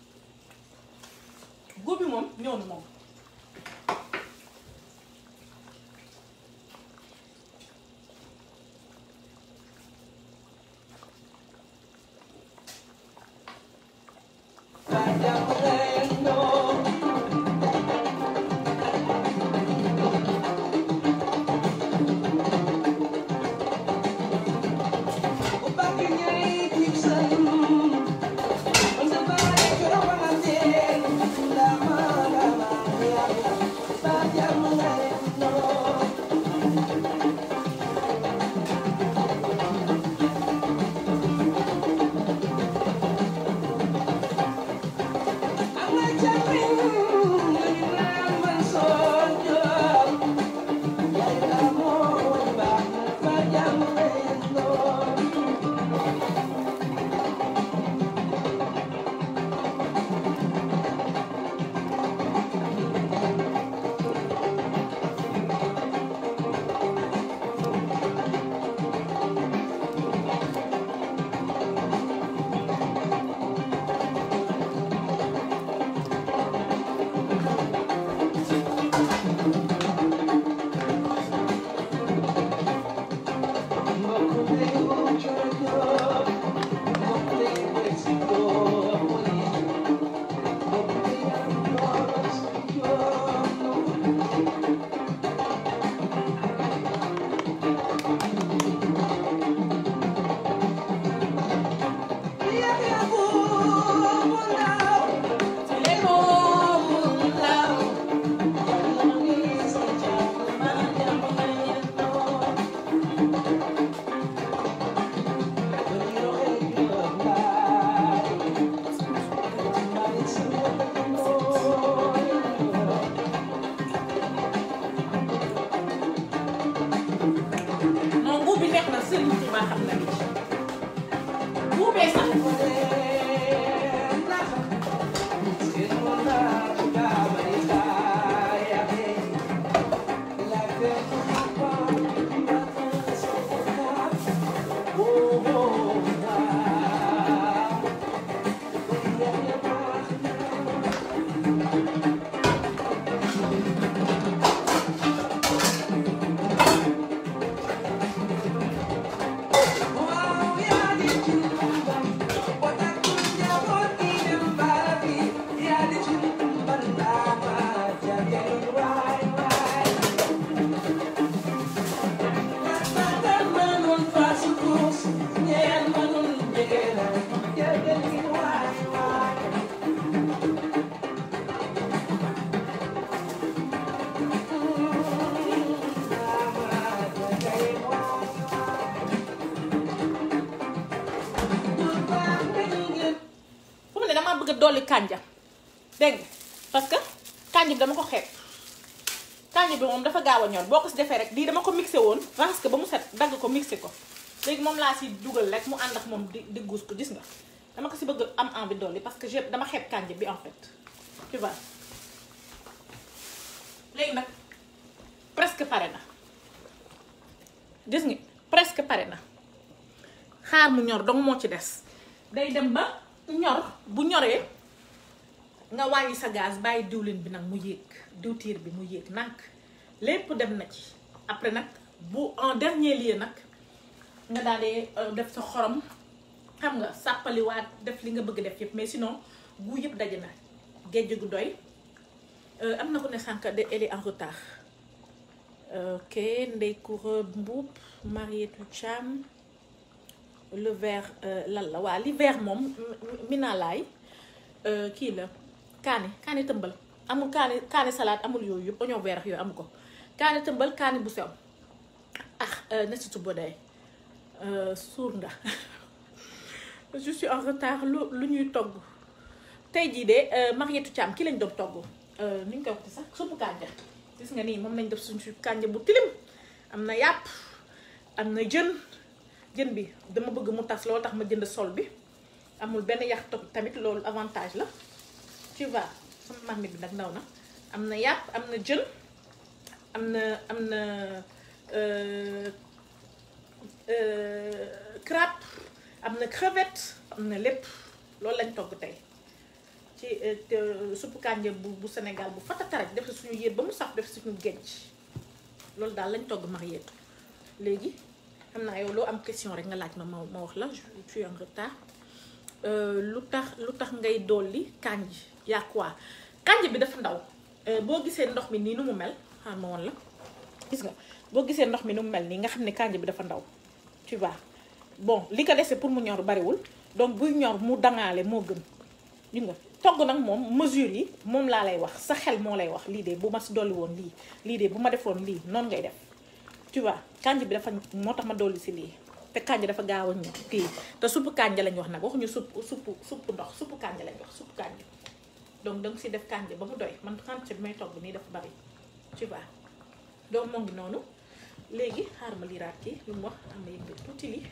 góob bi moom ñëw na moom xam na ni buubee sax dolli kànja dégg nga parce que kànja bi dama ko xeeb kànja bi moom dafa gaaw a ñor boo ko si defee rek lii dama ko mixé woon raxas ko ba mu set dagg ko mixé ko léegi moom laa si dugal rek mu ànd ak moom di di guus ko gis nga dama ko si bëgg am envie dolli parce que j'ai dama xeeb kànja bi en fait tu vois léegi nag presque pare na gis nga presque pare na xaar mu ñor dong moo ci des day dem ba ñor bu ñoree nga wàññi sa gaz bàyyi diwlin bi nag mu yéeg diwtiir bi mu yéeg nag lépp dem na ci après nag bu en dernier lieu nag nga daal di def sa xorom xam nga sàppaliwaat def li nga bëgg def yëpp mais sinon gu yëpp daje na géej gu doy am na ku ne sànq de elle est en retard ok Ndey Koura Mbuub Marietou Thiam le vert lan la waa li vert moom Mina laay kii la kaani kaani tëmbal amul kaani kaani salade amul yooyu yëpp oignon vert yooyu amu ko kaani tëmbal kaani bu sew ah na si tuba day suur nga je suis en retard lu lu ñuy togg tey jii de Marietou Thiam ki lañ doon togg ni ñu koy waxee sax suppu kànja gis nga nii moom lañ def suñu suppu kànja bu tilim am na yàpp am na jën jën bi dama bëgg mu tas loolu tax ma jënd sol bi amul benn yax tamit loolu avantage la tu vois sama marmite bi nag ndaw na am na yàpp am na jën am na am na crabe am na crevette am na lépp loolu lañ togg tey ci suppu kànja bu bu Sénégal bu fatataraj def suñu yéet ba mu saf def suñu géej loolu daal lañ togg Marietou léegi xam naa yow loo am question rek nga laaj ma ma ma wax la je suis en retard lu tax lu tax ngay dolli kànj yaa quoi kànj bi dafa ndaw boo gisee ndox mi nii nu mu mel xam ma woon la gis nga boo gisee ndox mi nu mu mel nii nga xam ne kànj bi dafa ndaw tu vois bon li ko dese pour mu ñor bariwul donc buy ñor mu dangaale moo gën gis nga togg nag moom mesure yi moom laa lay wax sa xel moo lay wax lii de bu ma si dolli woon lii lii de bu ma defoon lii noonu ngay def tu vois kànja bi dafa moo tax ma dolli si lii te kànja dafa gaaw a ñor kii te suppu kànja lañ wax nag waxuñu supp supp supp ndox suppu kànja lañ wax suppu kànja donc danga si def kànja ba mu doy man kànja bi may togg nii dafa bari tu vois donc moo ngi noonu léegi xaar ma liiraat kii lu mu wax am na yëngal tuuti lii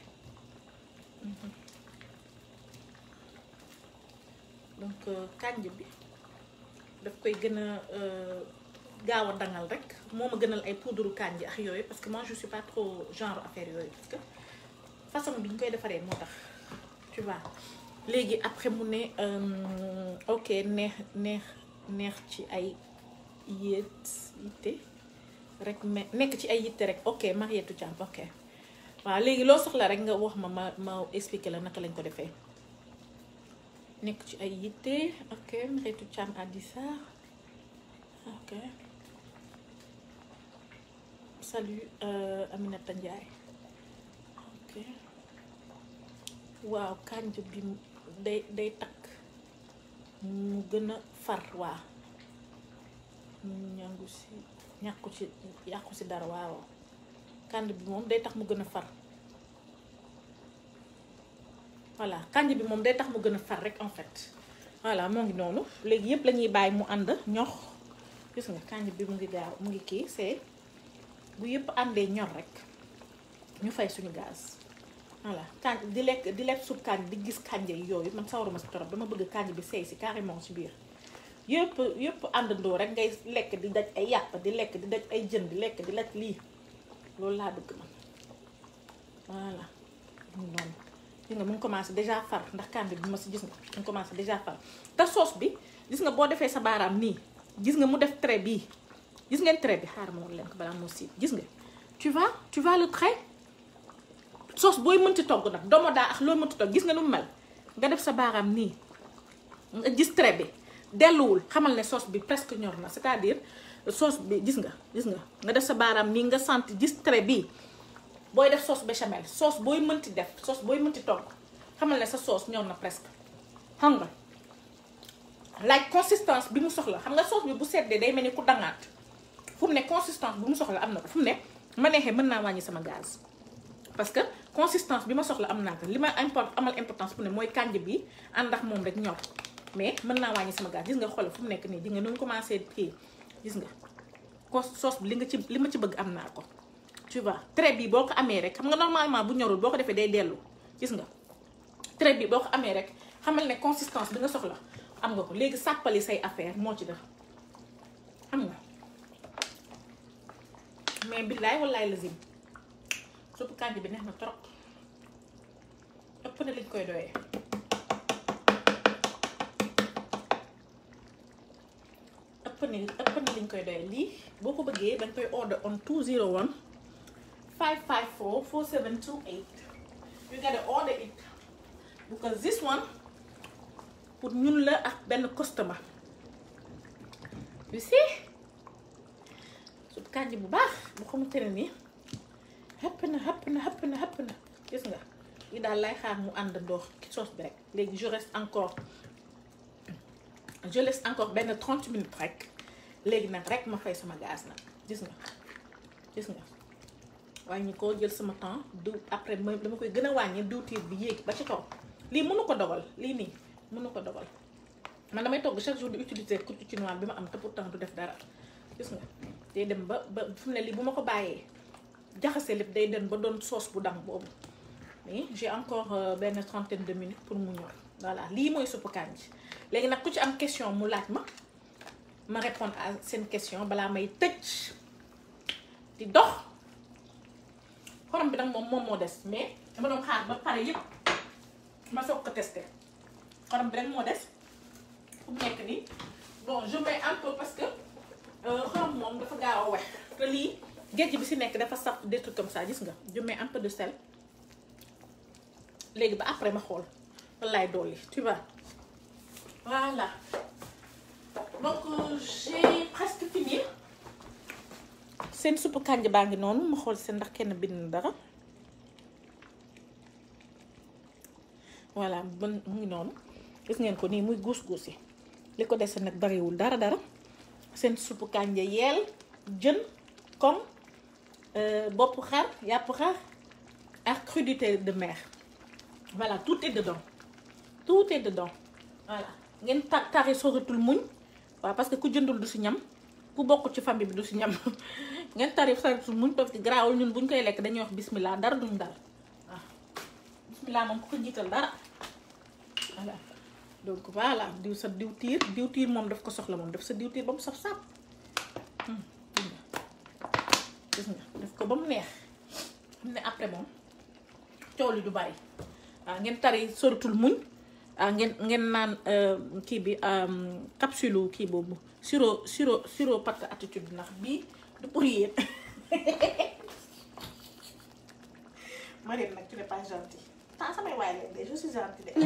donc kànja bi daf koy gën a gaaw a dangal rek moo ma gënal ay poudre kànja ak yooyu parce que moi je suis pas trop genre affaire yooyu parce que façon bi ñu koy defaree moo tax tu vois léegi après mu ne ok neex neex neex ci ay yéet yitte rek mais nekk ci ay yitte rek ok Marietou Thiam ok waaw léegi loo soxla rek nga wax ma ma ma expliquer la naka lañ ko defee nekk ci ay yitte ok Marietou Thiam a dit ça ok salut euh, Aminata Ndiaye ok waaw kànj bi day day takk mu gën a far waa ñangu si ñàkku ci yàqu si dara waaw kànj bi moom day tax mu gën a far voilà kànj bi moom day tax mu gën a far rek en fait voilà moo ngi noonu léegi yëpp la ñuy bàyyi mu ànd ñox gis nga kànj bi mu ngi gaaw mu ngi kii c'est bu yëpp àndee ñor rek ñu fay suñu gaz voilà kànja di lekk di lekk suuf kànja di gis kànja yi yooyu man sawaruma si torop dama bëgg kànja bi seey si carrément si biir yëpp yëpp àndandoo rek ngay lekk di daj ay yàpp di lekk di daj ay jën di lekk di daj lii loolu laa bëgg man voilà mu noonu gis nga mu ngi commencé déjà far ndax kànja bi ma si gis nga mu ngi commencé déjà far te sauce bi gis nga boo defee sa baaraam nii gis nga mu def trait bii gis ngeen trait bi xaaral ma wax leen ko balaa moo siit gis nga tu vois tu vois le trait sauce booy mënti togg nag doomu daa ak loo mënti togg gis nga nu mu mel nga def sa baaraam nii nga gis trait bi delluwul xamal ne sauce bi presque ñor na c'est-à-dire sauce bi gis nga gis nga nga def sa baaraam nii nga sant gis trait bii booy def sauce béchamel sauce booy mënti def sauce booy mënti togg xamal ne sa sauce ñor na presque xam nga laaj consistance bi mu soxla xam nga sauce bi bu seddee day mel ni ku dangaat fu mu ne consistance bi mu soxla am na ko fu mu ne ma neexee mën naa wàññi sama gaz parce que consistance bi ma soxla am naa ko li ma import amal importance fu ne mooy kànja bi ànd ak moom rek ñor mais mën naa wàññi sama gaz gis nga xoolal fu mu nekk nii di nga nu mu commencé kii gis nga ko sauce bi li nga ci li ma ci bëgg am naa ko tu vois trait bi boo ko amee rek xam nga normalement bu ñorul boo ko defee day dellu gis nga trait bi boo ko amee rek xamal ne consistance bi nga soxla am nga ko léegi sàppali say affaire moo ci def xam nga mais billaay wallaay lazim suppu kànja bi neex na trop ëpp na liñ koy doyee ëpp na ëpp na liñ koy doyee lii boo ko bëggee dañ koy order on two zero one five five four four seven two eight you gotta order it because this one pour ñun la ak benn customer you see suppu kànja bu baax bu xamante ne nii xëpp na xëpp na xëpp na xëpp na gis nga yi daal lay xaar mu ànd ndox ci sauce bi rek léegi je reste encore je laisse encore benn trente minutes rek léegi nag rek ma fay sama gaz nag gis nga gis nga wàññi ko jël sama temps du après dama koy gën a wàññi diwtiir bi yéeg ba ci kaw lii mënu ko dogal lii nii mënu ko dogal man damay togg chaque jour di utiliser coupe chinoise bi ma am te pourtant du def dara gis nga day dem ba ba fu mu ne lii bu ma ko bàyyee jaxase lépp day dem ba doon sauce bu dang boobu mais j'ai encore benn trentaine de minutes pour mu ñor voilà lii mooy suppu kànja léegi nag ku ci am question mu laaj ma ma répondre à seen question balaa may tëj di dox xorom bi nag moom moom moo des mais dama doon xaar ba pare yëpp ma soog ko testé xorom bi rek moo des fu mu nekk nii bon je mets un peu parce que xorom moom dafa gaaw a wex te lii géej bi si nekk dafa saf des trucs comme ça gis nga je mets un peu de sel léegi ba après ma xool wallaay dolli tu vois voilà donc j'ai presque fini seen suppu kànja baa ngi noonu ma xool seen ndax kenn bind na dara voilà mu ngi noonu gis ngeen ko nii muy guus guus yi li ko dese nag bariwul dara dara seen suppu kànja yeel jën comme boppu xar yàpp xar ak crudité de mer voilà tout est dedans tout est dedans voilà ngeen tar tari soritul muñ waaw parce que ku jëndul du si ñam ku bokk ci famille bi du si ñam ngeen tari soritul muñ parce que garaawul ñun buñ koy lekk dañuy wax bismillah dara duñ dal waaw bismillah moom ku ko jiital dara voilà donc voilà diw sa diwtiir diwtiir moom daf ko soxla moom daf sa diwtiir ba mu saf sàpp gis nga daf ko ba mu neex xam ne après moom coow li du bari waaw ngeen tari soritul muñ ah ngeen ngeen naan kii bi capsule kii boobu sirop sirop sirop pâte attitude ndax bii du pour yéen Mariam nag tu n'es pas gentil tant samay waay leen de je suis gentil de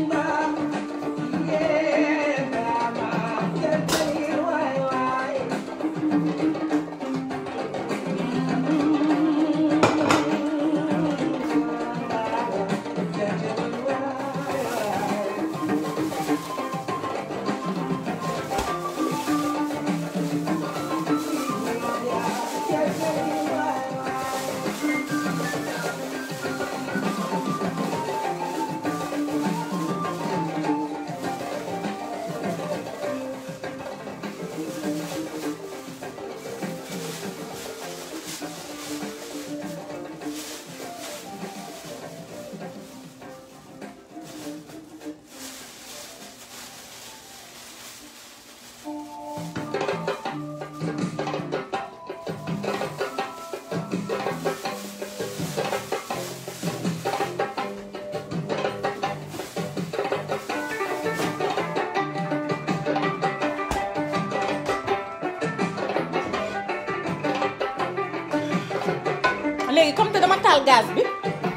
léegi comme te dama taal gaz bi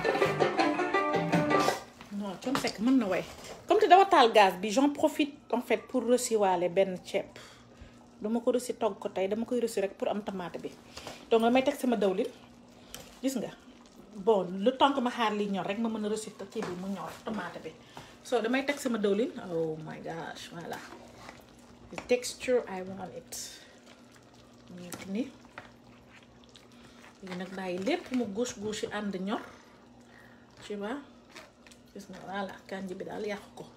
non Thione Seck mën na way comme te dama taal gaz bi j'en profite en fait pour reciwaale benn ceeb dama ko reci togg ko tey dama koy reci rek pour am tomate bi donc damay teg sama dawlin gis nga bon le temps que ma xaar li ñor rek ma mën a reci kii bi mu ñor tomate bi so damay teg sama dawlin oh my gosh voilà the texture I want it nekk ni léegi nag bàyyi lépp mu gauche gauche yi ànd ñor tu vois gis nga voilà kànja bi daal yàqu ko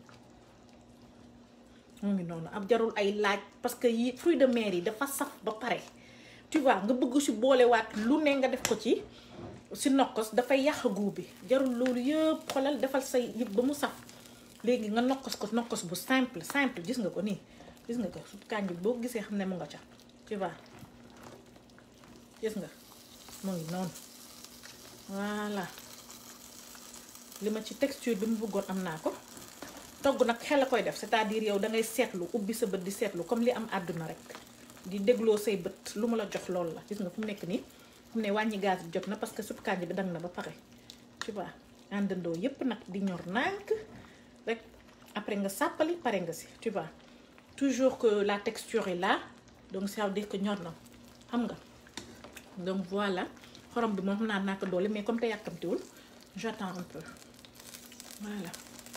mu ngi noonu ab jarul ay laaj parce que yi fruits de mer yi dafa saf ba pare tu vois nga bëgg ci boolewaat lu ne nga def ko ci ci nokkos dafay yàq goût bi jarul loolu yëpp xolal defal say yëpp ba mu saf léegi nga nokkos ko nokkos bu simple simple gis nga ko nii gis nga ko supp kànja bi boo gisee xam ne mu nga ca tu vois gis nga mu ngi noonu voilà li ma ci texture bi mu bëggoon am naa ko togg nag xel la koy def c'est-à-dire yow da ngay seetlu ubbi sa bët di seetlu comme li am àdduna rek di dégloo say bët lu mu la jox loolu la gis nga fu mu nekk nii fu mu ne wàññi gaz bi jot na parce que supp kànja bi dang na ba pare tu vois àndandoo yépp nag di ñor nànk rek après nga sàppali pare nga si tu vois toujours que la texture est là donc ça veut dire que ñor na xam nga donc voilà xorom bi moom xam naa naa ko doole mais comme te yàkkamtiwul j'attends un peu voilà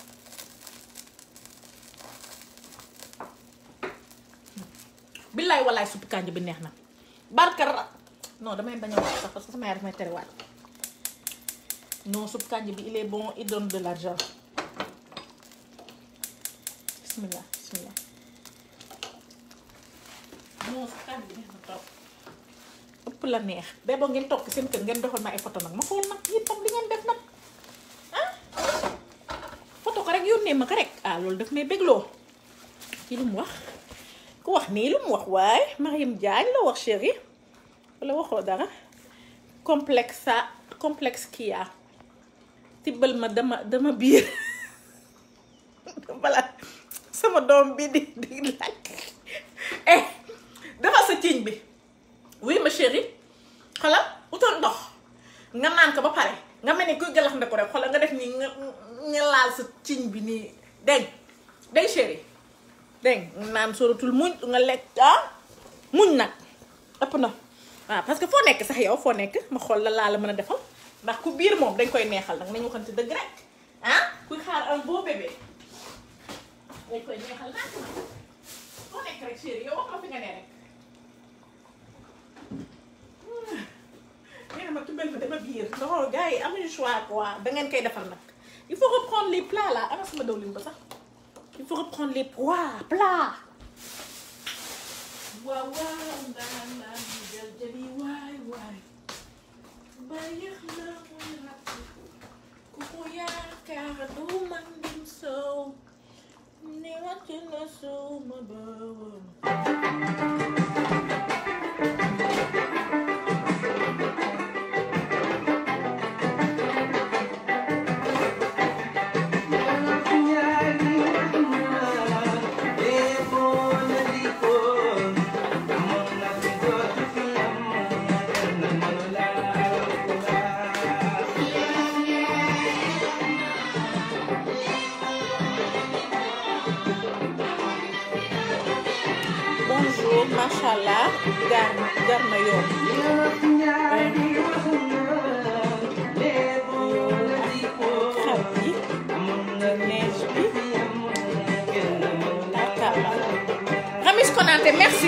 billaay wallaay suppu kànja bi neex na barkara non damay bañ a waat sax parce que sama yaay daf may tere waat non suppu kànja bi il est bon il donne de l'argent bismillah bismillah non suppu kànja bi neex na trop ëpp la neex ba boo ngeen toog seen kër ngeen doxal ma ay photo nag ma xool nag yéen tam li ngeen def nag ah photo ko rek yónnee ma ko rek ah loolu daf may bégloo ci lu mu wax ku wax nii lu mu wax waaye Mariam Diagne la wax chéri wala waxoo dara complexe sa complexe kii yaa tibbal ma dama dama biir voilà sama doom bi di di lakk eh dafa sa ciiñ bi oui ma chéri xoolal utal ndox nga naan ko ba pare nga mel ni kuy galax nde ko rek xoolal nga def nii nga nga laal sa ciiñ bi nii dégg dégg chéri dégg naan sóoratul muñ nga lekk ah muñ nag ëpp na waaw parce que foo nekk sax yow foo nekk ma xool la laa la mën a defal ndax ku biir moom dañ koy neexal nag nañu waxante dëgg rek ah kuy xaar un beau bébé dañ koy neexal nag foo nekk rek chéri yow wax ma fi nga ne rek nee na ma tumbel ma dama biir non gars yi amuñu choix quoi da ngeen koy defar nag il faut reprendre les plats là ana sama dawlin ba sax il faut reprendre les plats plats waaw waaw ndaan ndaan di jël jëli waay waay ba yëx na muy ràpp ku ko yaakaar du man dim sow ne wàcc na sow ma bawam Machallah gar gar na yoon xar bi neige bi nakala Ramis Konaté merci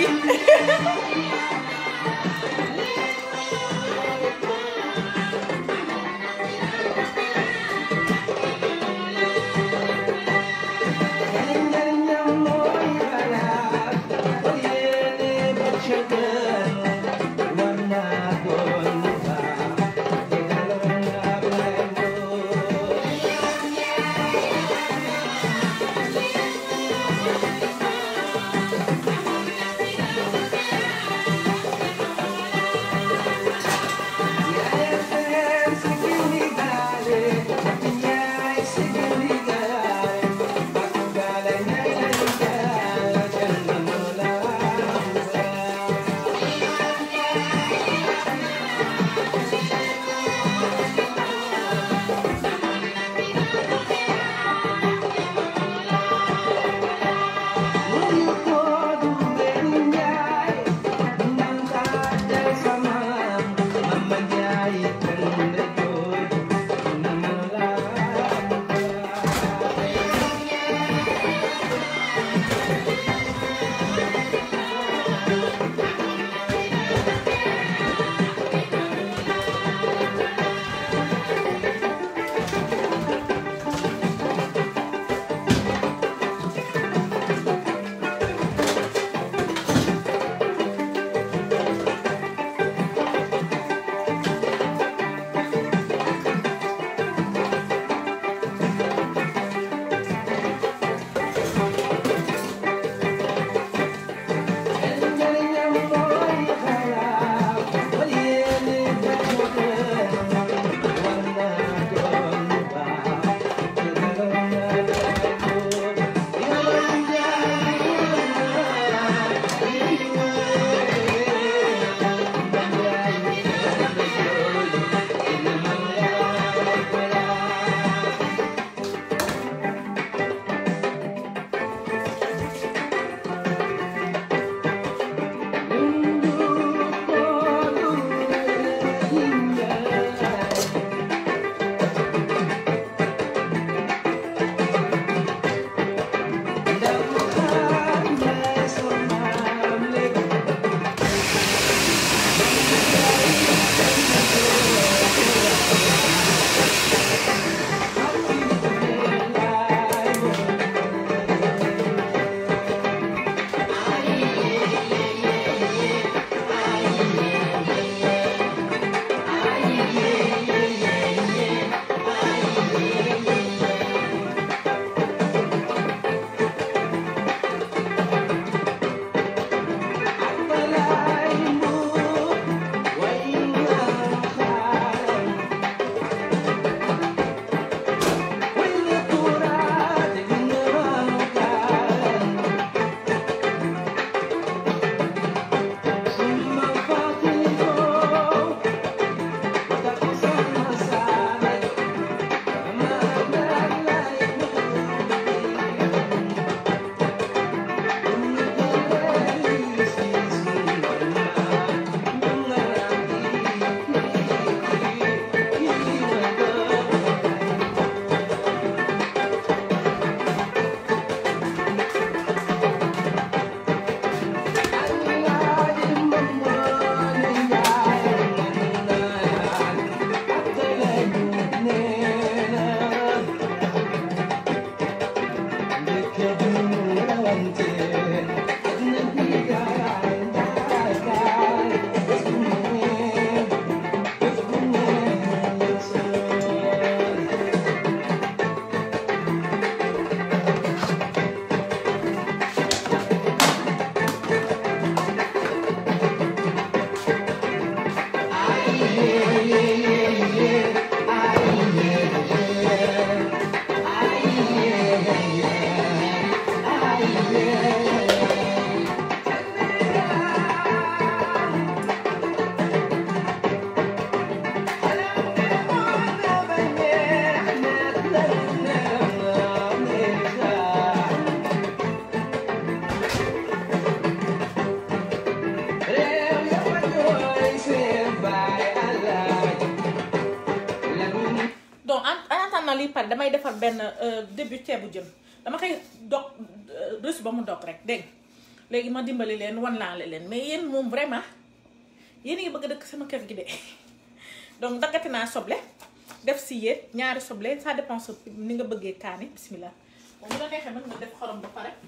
na li pare damay defar benn début ceebu jën dama koy dog reçu ba mu dog rek dégg léegi ma dimbali leen wan laa leen mais yéen moom vraiment yéen a ngi bëgg a dëkk sama kër gi de donc daggati naa soble def si yéen ñaari soble ça dépend ni nga bëggee kaani bismillah bon bu la neexee mën nga def xorom ba pare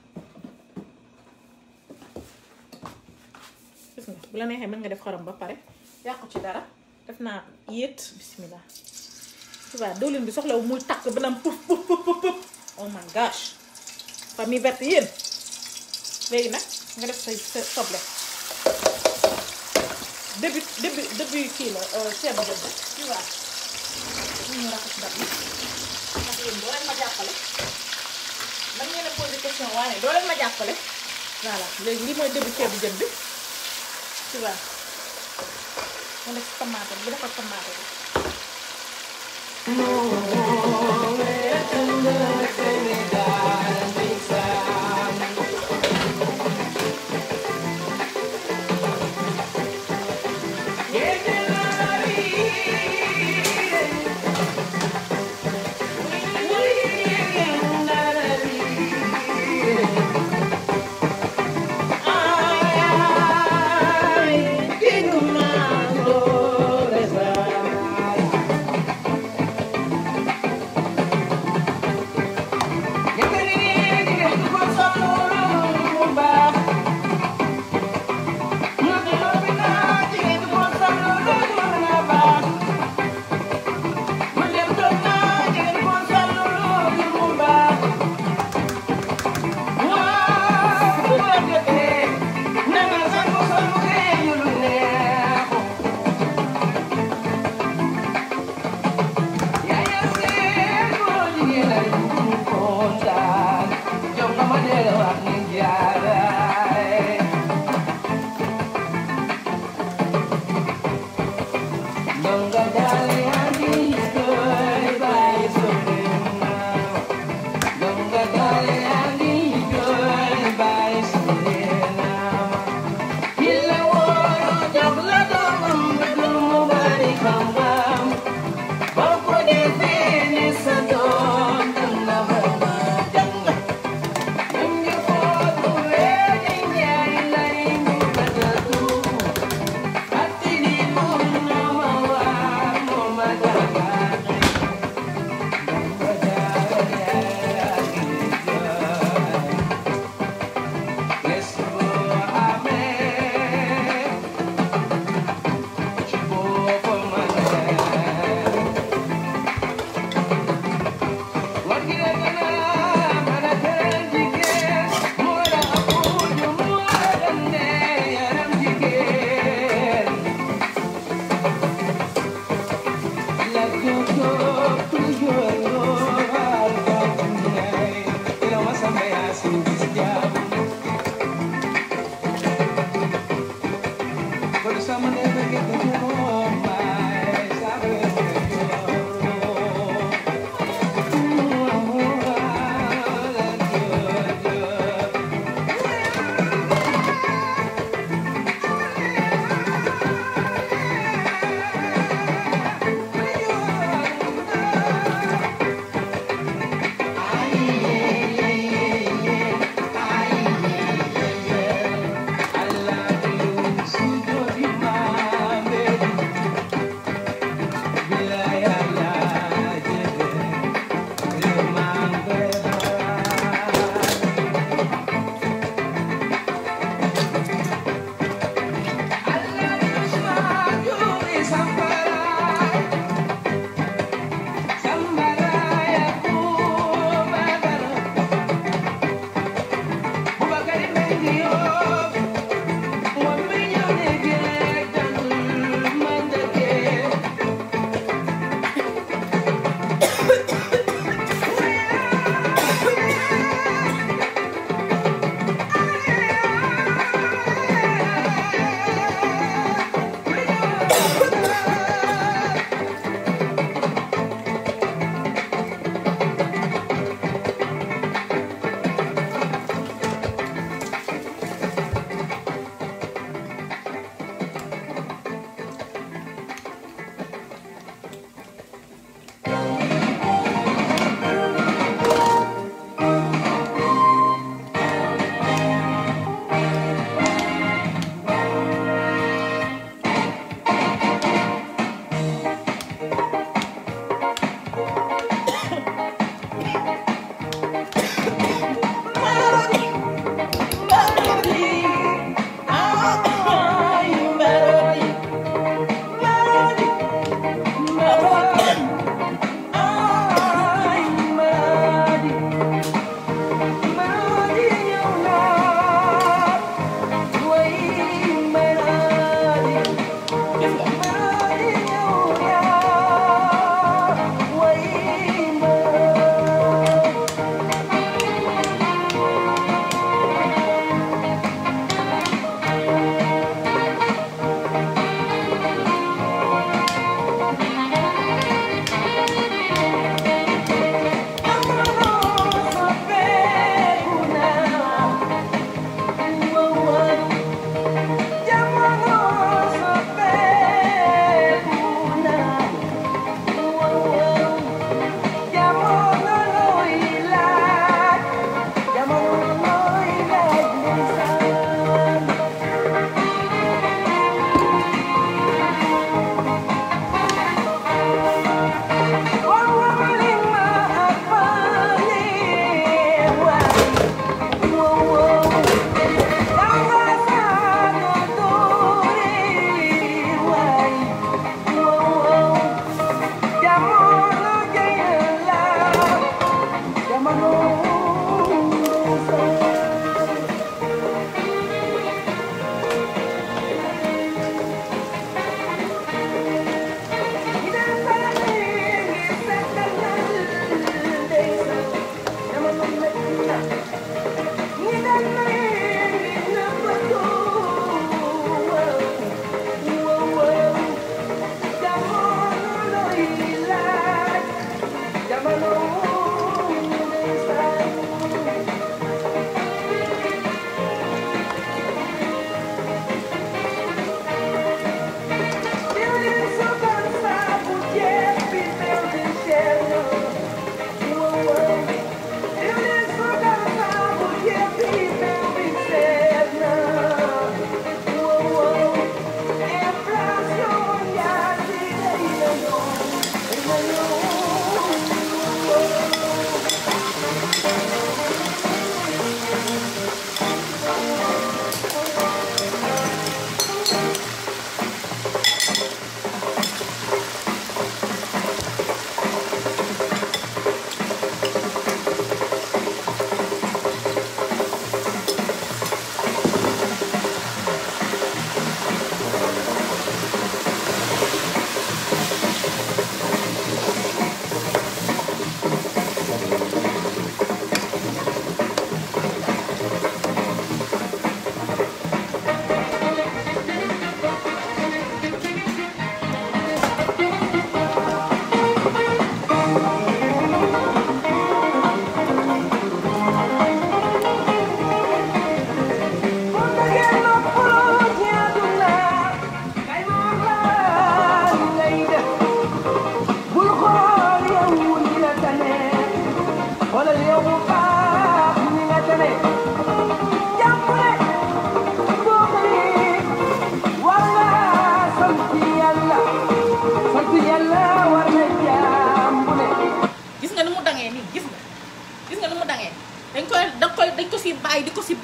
gis nga bu la neexee mën nga def xorom ba pare yàqu ci dara def naa yéet bismillah tu vois diwlin bi soxlawu muy takk ba naan puf puf puf puf oh my gosh famille verte yéen léegi nag nga def say sa soble début début début kii la ceebu jën bi tu vois ñu ñu raxas ndab yi ndax yéen doo leen ma jàppale man ngeen a posé question waaye doo leen ma jàppale voilà léegi lii mooy début ceebu jën bi tu vois ma def tomate bi defal tomate bi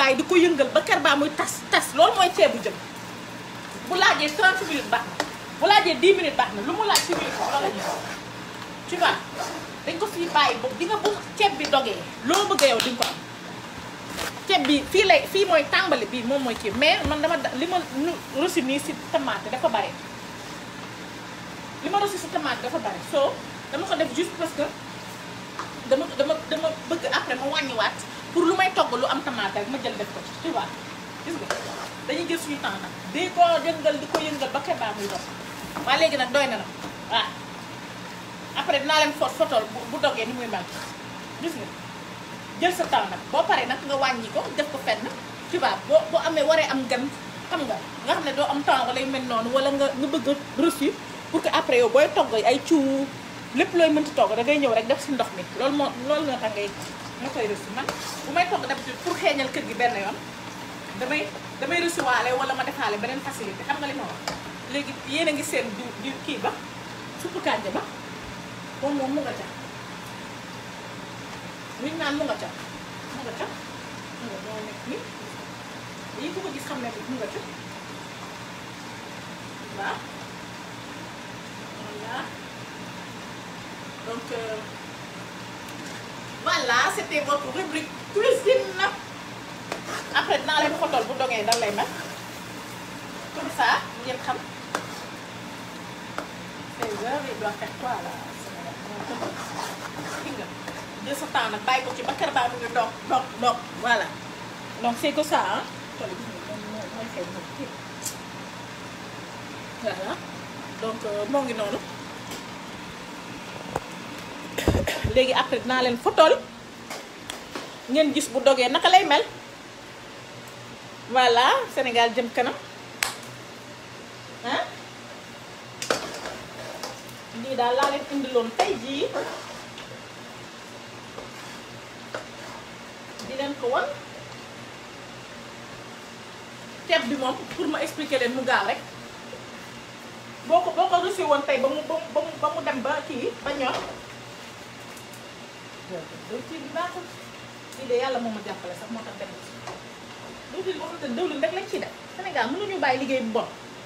bàyyi di ko yëngal ba kër baa muy tas tas loolu mooy ceebu jën bu laajee trente minutes baax na bu laajee dix minutes baax na lu mu laaj ci minutes loolu la ñuy tu vois dañ ko fii bàyyi boobu di nga bu ceeb bi dogee loo bëgg yow di nga ko am ceeb bi fii lay fii mooy tàmbali bi moom mooy kii mais man dama li ma reçu nii si tomate dafa bare li ma reçu si tomate dafa bare soo dama ko def juste parce que dama dama dama bëgg après ma wàññiwaat pour lu may togg lu am tomate rek ma jël def ko ci tu vois gis nga dañuy jël suñu temps nag di ko yëngal di ko yëngal ba kebaa muy dox waaye léegi nag doy na nag waaw après dinaa leen fot fotol bu dogee ni muy mel gis nga jël sa temps nag boo paree nag nga wàññi ko def ko fenn tu vois boo boo amee waree am gan xam nga nga xam ne doo am temps wala yu mel noonu wala nga nga bëgg a reçu pour que après yow booy togg ay ciw lépp looy mënti togg da ngay ñëw rek def si ndox mi loolu moo loolu nga tax ngay nga koy reçu man bu may togg d'habitude pour xeeñal kër gi benn yoon damay damay reçu waale wala ma defaale beneen facilité xam nga li ma wax léegi yéen a ngi seen du du kii ba suppu kànja ba moom moom mu nga ca liñ naan mu nga ca mu nga ca mu nga moo nekk nii lii ku ko gis xam ne mu nga ca waaw voilà donc euh, voilà c'était votre rubrique cuisine après dinaa leen xotol bu dogee dan lay mel comme ça ngeen xam seize heures il doit faire quoi là nga jël sa temps nag bàyyi ko ci ba kër baa mu ngi doog doog doog voilà donc c'est que ça ah mooy xëy na kii voilà donc moo ngi noonu léegi après dinaa leen fotol ngeen gis bu dogee naka lay mel voilà Sénégal jëm kanam ah lii daal laa leen indiloon tey jii di leen ko wan ceeb bi moom pour ma expliquer leen mu gaaw rek boo ko boo ko reçu woon tey ba mu ba mu ba mu dem ba kii ba ñor dëwlin bi baaxul lii de yàlla moo ma jàppale sax moo tax dem dëwlin boo xam ne dëwlin rek lañ ciy def Sénégal mënuñu bàyyi liggéey bu bon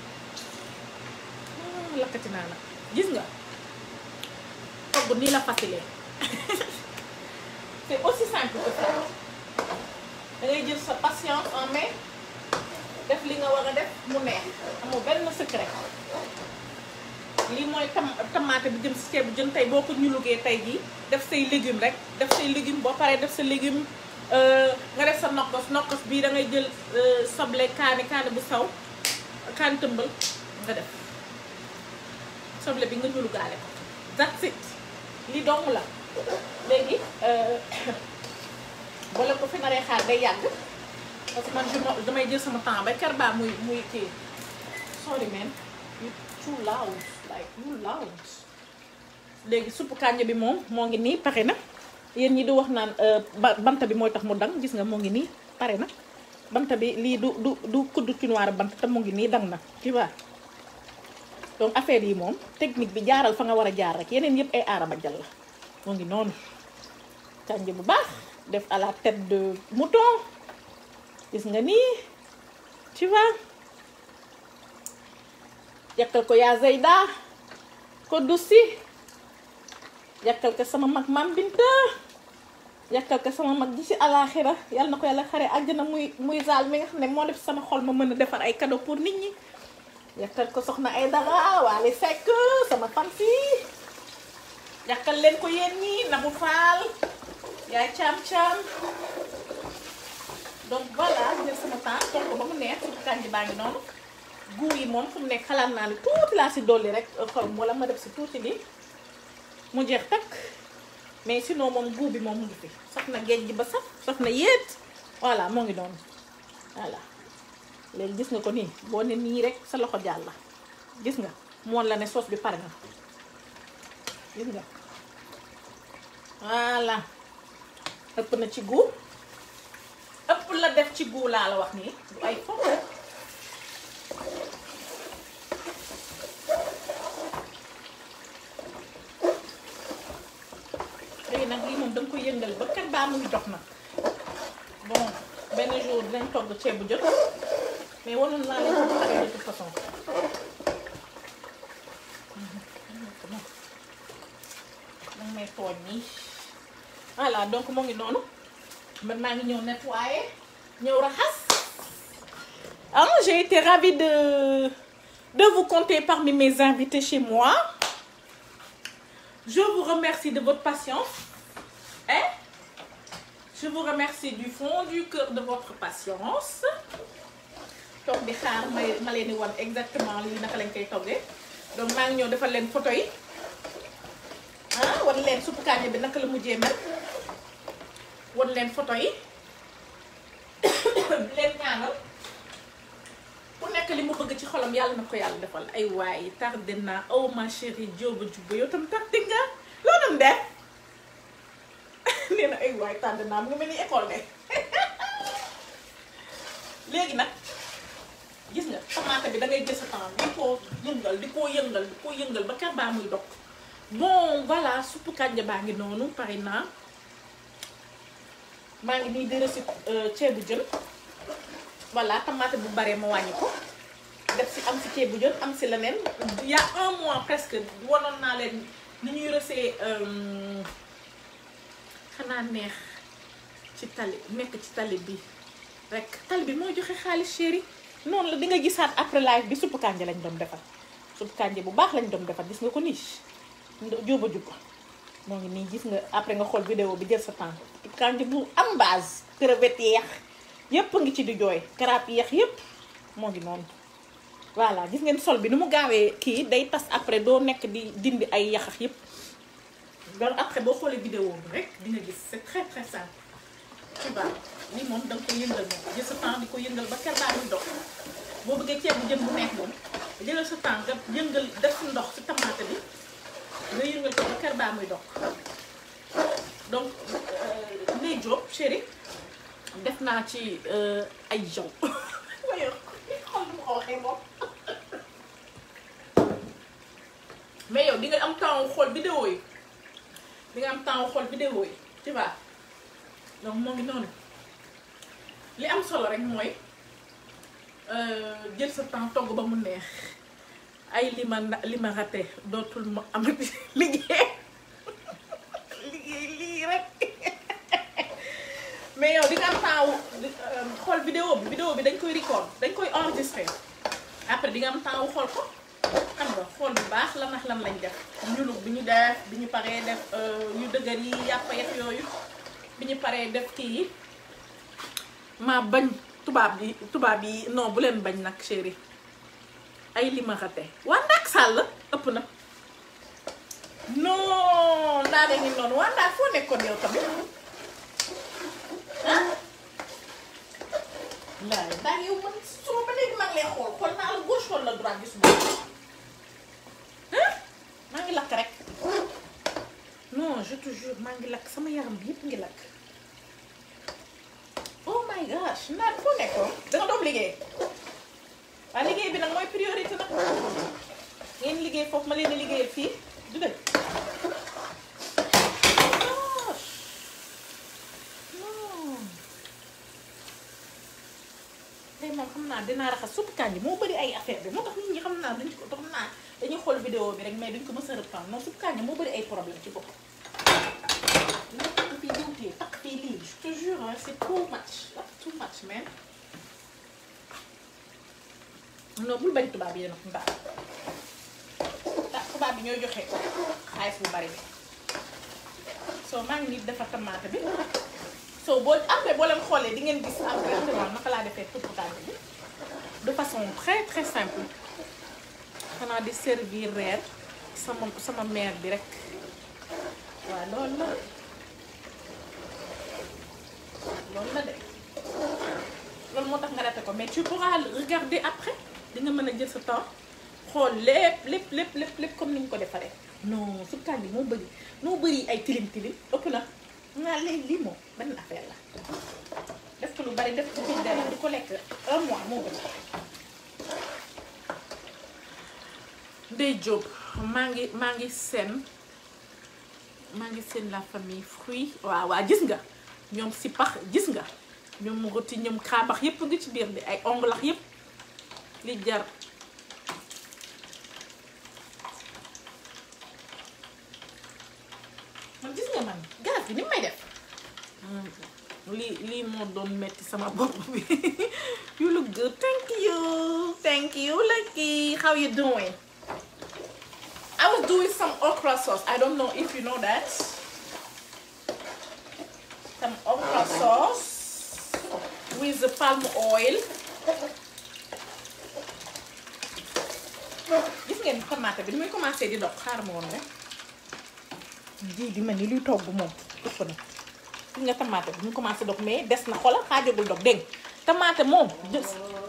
lakkati naa nag gis nga togg nii la facile c'est aussi simple que ça da ngay jël sa patience en main def li nga war a def mu neex amoo benn secret lii mooy tam tamaate bi jëm si ceebu jën tey boo ko ñu liggéey tey jii def say légumes rek def say légumes boo paree def sa légume nga def sa nokkos nokkos bii da ngay jël soble kaani kaani bu saw kaani tëmbal nga def soble bi nga ñu lugaale ko that's it lii dong la léegi boo leen ko fi naree xaar day yàgg parce que man je damay jël sama temps ba kër baa muy muy kii sorry man you too loud like you loud léegi suppu kànja bi moom moo ngi nii pare na yéen ñi di wax naan banta bi mooy tax mu dang gis nga moo ngi nii pare na banta bi lii du du du kuddu chinois bant te mu ngi nii dang na tu vois donc affaire yi moom technique bi jaaral fa nga war a jaar rek yeneen yëpp ay aarama jàll la moo ngi noonu kànja bu baax def à la tête de mouton gis nga nii tu vois yàkkal ko yaa Zeyda ko dussi yàkkal ko sama mag Mam Binta yàkkal ko sama mag ji ci alaxira yàlla na ko yàlla xare àjjana muy muy zaal mi nga xam ne moo def sama xol ma mën a defar ay cadeau pour nit ñi yàkkal ko soxna ay dara Waly Seck sama fansi yàkkal leen ko yéen ñi Nabou Fall yaay caam caam donc voilà jël sama temps toog ko ba mu neex surtout kànji baa ngi noonu guu yi moom fu mu nekk xalaat naa ne tuuti laa si dolli rek xorom wala ma def si tuuti li mu jeex takk mais sinon moom guu bi moom mu ngi fi saf na géej gi ba saf saf na yéet voilà moo ngi noonu voilà léegi gis nga ko nii boo ne nii rek sa loxo jàll la gis nga moon la ne sauce bi pare na gis nga voilà ëpp na ci guu ëpp la def ci guu laa la wax nii du ay foofu léegi nag lii moom danga koy yëngal ba kat baa muy dox nag bon benn jour dinañ togg ceebu jën mais wanoon naa leen ko pare de toute façon. danga may tooñ nii voilà donc moo ngi noonu man maa ngi ñëw nettoyer ñëw raxas. ah j'ai été ravie de de vous compter parmi mes invités chez moi. Je vous remercie de votre patience. Hein? Je vous remercie du fond du cœur de votre patience. toog di xaar ma ma leen di wan exactement lii naka lañ koy toggee donc maa ngi ñëw defal leen photo yi ah wan leen suppu kànja bi naka la mujjee mel wan leen photo yi leen ñaanal ku nekk li mu bëgg ci xolam yàlla na ko yàlla defal ay waay tardé naa oh ma chérie Jóoba Jubba yow tam tardé nga loo doon def nee na ay waay tardé naa mu ngi mel ni école de léegi nag gis nga tomate bi da ngay jël sa temps di ko yëngal di ko yëngal di ko yëngal ba kër baa muy dog bon voilà suppu kànja baa ngi noonu pare naa maa ngi nii di resi ceebu jën voilà tomate bu baree ma wàññi ko def si am si ceebu jën am si leneen il y a un mois presque wanoon naa leen ni ñuy resee xanaa neex ci tali nekk ci tali bi rek tali bi moo joxe xaalis chéri noonu la di nga gisaat après live bi suppu kànja lañ doon defar suppu kànja bu baax lañ doon defar gis nga ko nii Jóoba Jubba moo ngi nii gis nga après nga xool vidéo bi jël sa temps suppu kànja bu am base crevette yeex yépp a ngi ci di jooy karaab yeex yépp moo ngi noonu voilà gis ngeen sol bi ni mu gaawee kii day tas après doo nekk di dindi ay yaxax yépp donc après boo xoolee vidéo bi rek di nga gis c'est très très simple tu vois lii moom da nga koy yëngal moom jël sa temps di ko yëngal ba kër baa muy dox boo bëggee ceeb bu jën bu neex moom jëlal sa temps nga yëngal def si ndox si tamaate bi nga yëngal ko ba kër baa muy dox donc Ndeye Diop chérie def naa ci ay jaw waaye xool nu ma ko waxee moom mais yow di nga am temps xool vidéo yi di nga am temps xool vidéo yi tu vois donc moo ngi noonu li am solo rek mooy jël sa temps togg ba mu neex ay li ma li ma raté dootul ma amati liggéey liggéey lii rek mais yow di nga am temps xool vidéo bi vidéo bi dañ koy record dañ koy enregistrer après di nga am temps xool ko xam nga xool bu baax lan ak lan lañ def ñulug bi ñu def bi ñu paree def yu dëgër yi yàpp yex yooyu bi ñu paree def kii yi ma bañ tubaab yi tubaab yi non bu leen bañ nag chéri ay li ma xate waa ndaak sàll ëpp na non ndaa de ngi noonu waa ndaak foo nekkoon yow tamit ah laay ndax yow man suma ba léegi maa ngi lay xool xool naa la gauche xool la droite gis bu ah maa ngi lakk rek non je te jure maa ngi lakk sama yaram bi yëpp ngi lakk oh my gosh naat foo nekkoon danga doom liggéey waaye liggéey bi nag mooy priorité nag ngeen liggéey foofu ma leen di liggéeyal fii du dëgg non tey moom xam naa dinaa raxas suppu kànja moo bëri ay affaire bi moo tax nit ñi xam naa duñ ko xam naa dañuy xool vidéo bi rek mais duñ ko mës a reprendre non suppu kànja moo bëri ay problème ci bopp nga takk fii diwtee takk fii lii je te jure hein, c'est too much that's too much man non bul bañ tubaab yi nag mbaa ndax tubaab bi ñooy joxe xaalis bu bari bi soo maa ngi nit defar tomate bi soo boo après boo leen xoolee di ngeen gis exactement naka laa defee suppu kànja bi de façon très très simple xanaa di servir reer sama sama mère bi rek waaw loolu la loolu la de loolu moo tax nga raté ko mais tu pourras regarder après di nga mën a jël sa temps xool lépp lépp lépp lépp lépp comme ni ñu ko defaree non suppu kànja moo bëri moo bëri ay tilim tilim ëpp na naa léegi lii moom benn affaire la def ko lu bari def ko biir dara di ko lekk un mois moo bëri. Ndeye Diop maa ngi maa ngi seen maa ngi seen la famille fruit waaw waaw gis nga ñoom si pax gis nga ñoom roti ñoom xaabax yépp ngi ci biir bi ay onglax yépp li jar man gis nga man gaz bi ni may def lii lii moo doon metti sama bopp bi you look good thank you thank you Lucky how you doing I was doing some okra sauce I don't know if you know that some okra sauce with the palm oil gis ngeen tomate bi ni muy commencé di dog xaar ma woon rek ji di mel ni luy togg moom ëpp na gis nga tomate bi ñu commencé dog mais des na xoolal xaajagul dog dégg tomate moom jës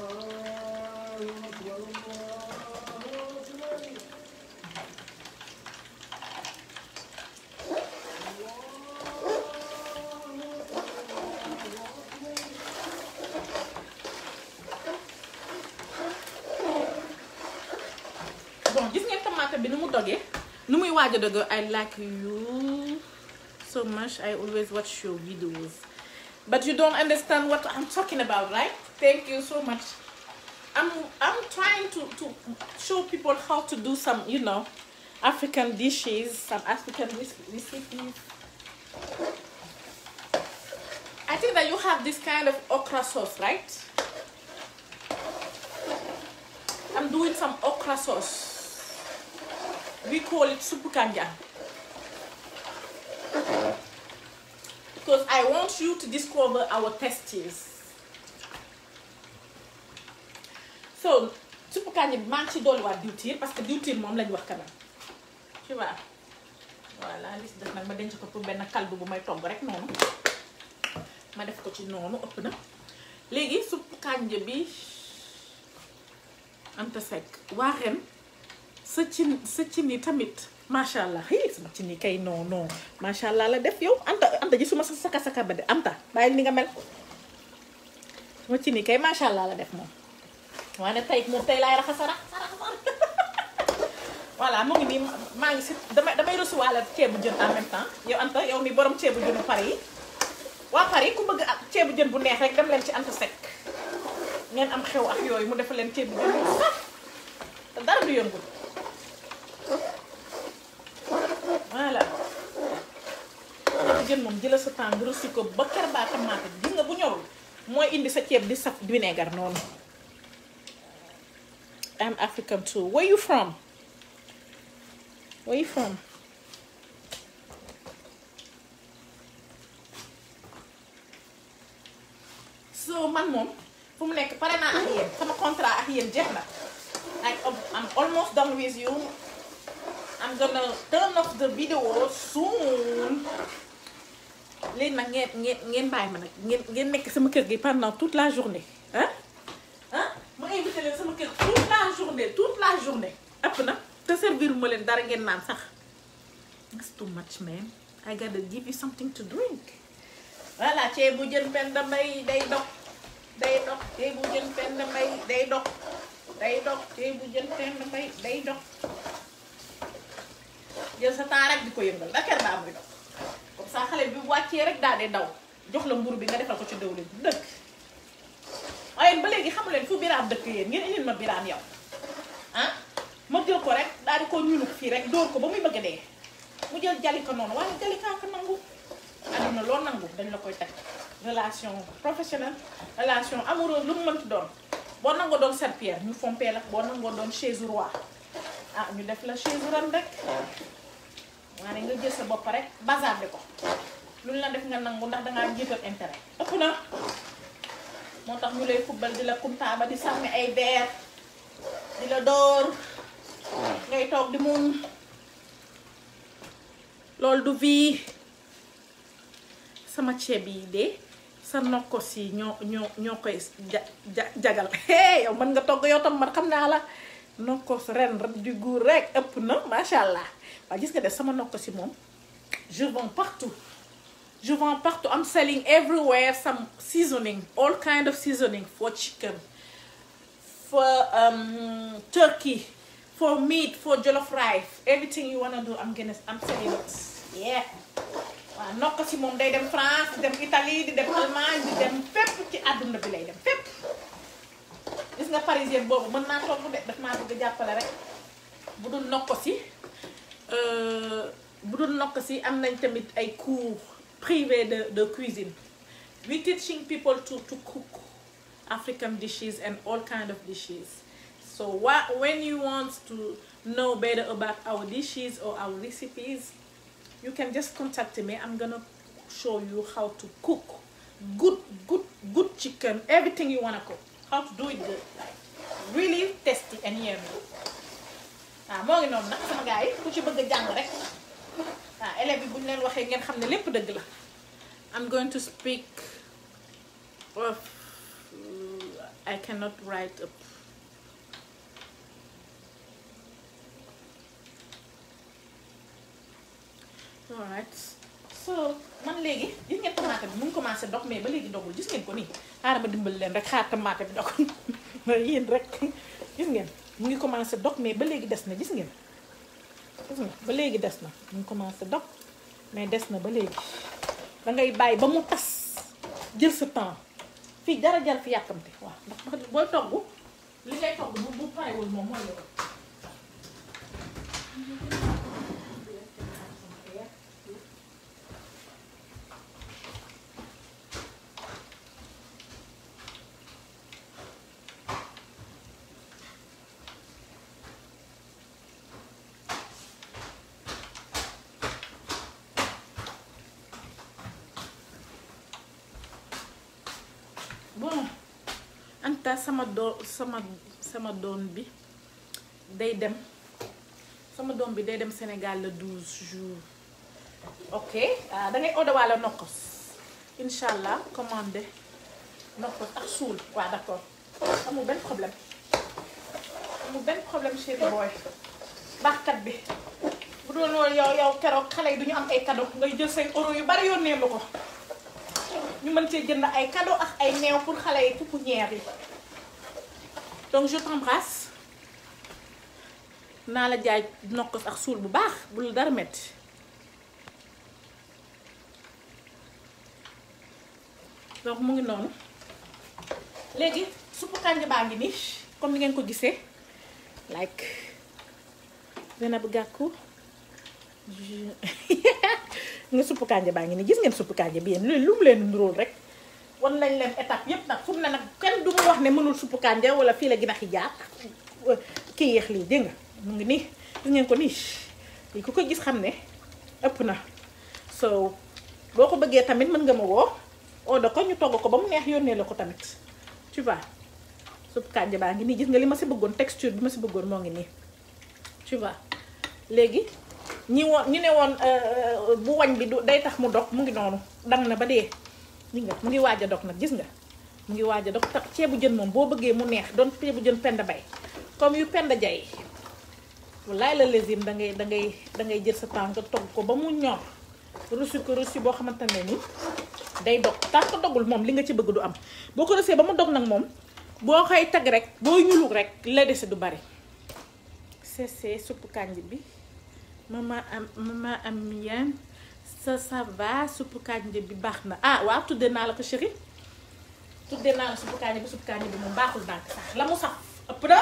bon gis ngeen tomate bi ni mu dogee nu muy waaj a dog I like you so much I always watch your videos but you don't understand what I'm talking about right thank you so much I'm I'm trying to to show people how to do some you know African dishes some African recipes I think that you have this kind of okra sauce right I'm doing some okra sauce we call it supu kanja because I want you to discover our tastes so supu kanja bi maa ngi ci dolliwaat diwtiir parce que diwtiir moom lañ wax kanam tu vois voilà li si def nag ma denc ko pour benn kaldu bu may togg rek noonu ma def ko ci noonu ëpp na léegi supu kanja bi Anta Seck waa ren sa cin sa cin yi tamit macha allah hi sama cin yi kay non non macha allah la def yow Anta Anta ji suma sa saka saka ba de Anta bàyyi ni nga mel sama cin yi kay macha allah la def moom waaye tey moom tey laay raxas sarax sarax voilà mu ngi nii maa ngi si damay damay recevoir ceebu jën en même temps yow Anta yow mi borom ceebu jënu Paris yi waa Paris ku bëgg ak ceebu jën bu neex rek dem leen ci Anta Seck ngeen am xew ak yooyu mu defal leen ceebu jën bu sax te dara du yëngul voilà ceebu jën moom jëla sa temps nga reçu ko ba kër baa tamaate gis nga bu ñorul mooy indi sa ceeb di saf vinaigre noonu I'm African too where you from where you from so man moom fu mu nekk pare naa ak yéen sama contrat ak yéen jeex na like I'm almost done with you I'm gonna turn off the video soon léegi nag ngeen ngeen ngeen bàyyi ma nag ngeen ngeen nekk sama kër gi pendant toute la journée ah ah ma invité leen sama kër toute la journée toute la journée ëpp na te servir ma leen dara ngeen naan sax it's too much man I gotta give you something to drink voilà ceebu jën Penda Mbaye day dog day dog ceebu jën Penda Mbaye day dog day dog ceebu jën Penda Mbaye day dog jël sa temps rek di ko yëngal dakar baa muy dog comme ça xale bi wàccee rek daal di daw jox la mburu bi nga defal ko ci dëwlin dëkk waaye ba léegi xamu leen fu biraam dëkk yéen ngeen indil ma biraam yow ah ma jël ko rek daal di ko ñuluk fii rek dóor ko ba muy bëgg a dee mu jël jalika noonu waaye jalikaa ko nangu aduna loo nangu dañ la koy teg relation professionnelle relation amoureuse lu mu mënti doon boo nangoo doon serpillère ñu fompee la boo nangoo doon chaise roi ah ñu def la chaise ran rek waaye nga jël sa bopp rek bazarde ko lu ñu la def nga nangu ndax dangaa jiital intérêt ëpp na moo tax ñu lay fubbal di la kumtaaba di sàmmi ay beer di la door ngay toog di muñ loolu du vie sama ceeb yi de sa nokkos yi ñoo ñoo ñoo koy ja jagal hey yow mën nga togg yow tam man xam naa la nokkos ren ren du goût rek ëpp na macha allah waaye gis nga def sama nokkos yi moom je vends partout je vends partout I'm selling everywhere some seasoning all kind of seasoning for chicken for um, turkey for meat for jollof rice everything you wanna do I'm gonna I'm selling it yeah waaw nokk si moom day dem France di dem Italie di dem Allemagne di dem fépp ci àdduna bi lay dem fépp gis nga parisienne boobu mën naa togg de daf maa bëgg jàppale rek bu dul nokk si bu dul nokk si am nañ tamit ay cours privés de de cuisine we teaching people to to cook African dishes and all kind of dishes. So what, when you want to know better about our dishes or our recipes, you can just contact me. I'm gonna show you how to cook good, good, good chicken, everything you wanna cook. How to do it good, like really tasty and yummy. Ah, moo ngi noonu nag sama gars yi ku ci bëgg a jàng rek ah élèves yi bu ñu leen waxee ngeen xam ne lépp dëgg la. I'm going to speak of I cannot write up. Alright, so man léegi gis ngeen tomate bi mu ngi commencé dog mais ba léegi dogul gis ngeen ko nii xaaral ma dimbali leen rek xaar tomate bi dog yéen rek gis ngeen mu ngi commencé dog mais ba léegi des na gis ngeen gis nga ba léegi des na mu ngi commencé dog mais des na ba léegi da ngay bàyyi ba mu tas jël sa temps fii dara jar fi yàkkamte waaw ndax booy togg li ngay togg bu bu parewul moom mooy loolu. Bon anta sama doo sama sama doom bi day dem sama doom bi day dem Sénégal le douze jours ok ah da ngay order wala nokkos incha allah commandé nokkos ak suul waaw d'accord amul benn problème amul benn problème chéri boy baaxkat bi bu doon loolu yow yow keroog xale yi du ñu am ay cadeau ngay jël seen euro yu bari yónnee ma ko. ñu mën cee jënd ay cadeau ak ay meew pour xale yi pouponnière yi donc je t'embrasse naa la jaay nokkos ak suul bu baax bu la dara metti donc mu ngi noonu léegi suppu kànja baa ngi nii comme ni ngeen ko gisee like Zénabou Gakou nga suppu kànja baa ngi nii gis ngeen suppu kànja bi yéen lu mu leen nduróol rek wan lañ leen étape yépp nag fu mu ne nag kenn du mu wax ne mënul suppu kànja wala fii la ginax yi jaar kii yéex lii dégg nga mu ngi nii gis ngeen ko nii lii ku ko gis xam ne ëpp na so boo ko bëggee tamit mën nga ma woo oda ko ñu togg ko ba mu neex yónnee la ko tamit tu vois suppu kànja baa ngi nii gis nga li ma si bëggoon texture bi ma si bëggoon moo ngi nii tu vois léegi ñi woon ñu ne woon bu wañ bi du day tax mu dog mu ngi noonu dang na ba dee gis nga mu ngi waaj a dog nag gis nga mu ngi waaj a dog tax ceebu jën moom boo bëggee mu neex doon ceebu jën penda bay comme yu penda jay wallaay la lésime da ngay da ngay da ngay jël sa temps nga togg ko ba mu ñor reçu ko reçu boo xamante ne ni day dog tant que dogul moom li nga ci bëgg du am boo ko resee ba mu dog nag moom boo koy tag rek boo ñulug rek la dese du bari c'est c'est suppu kànja bi mama am mama am yan ça ça va suppu kànja bi baax na ah waaw tuddee naa la ko chéri tuddee naa la suppu kànja bi suppu kànja bi moom baaxul ndànk sax la mu saf ëpp na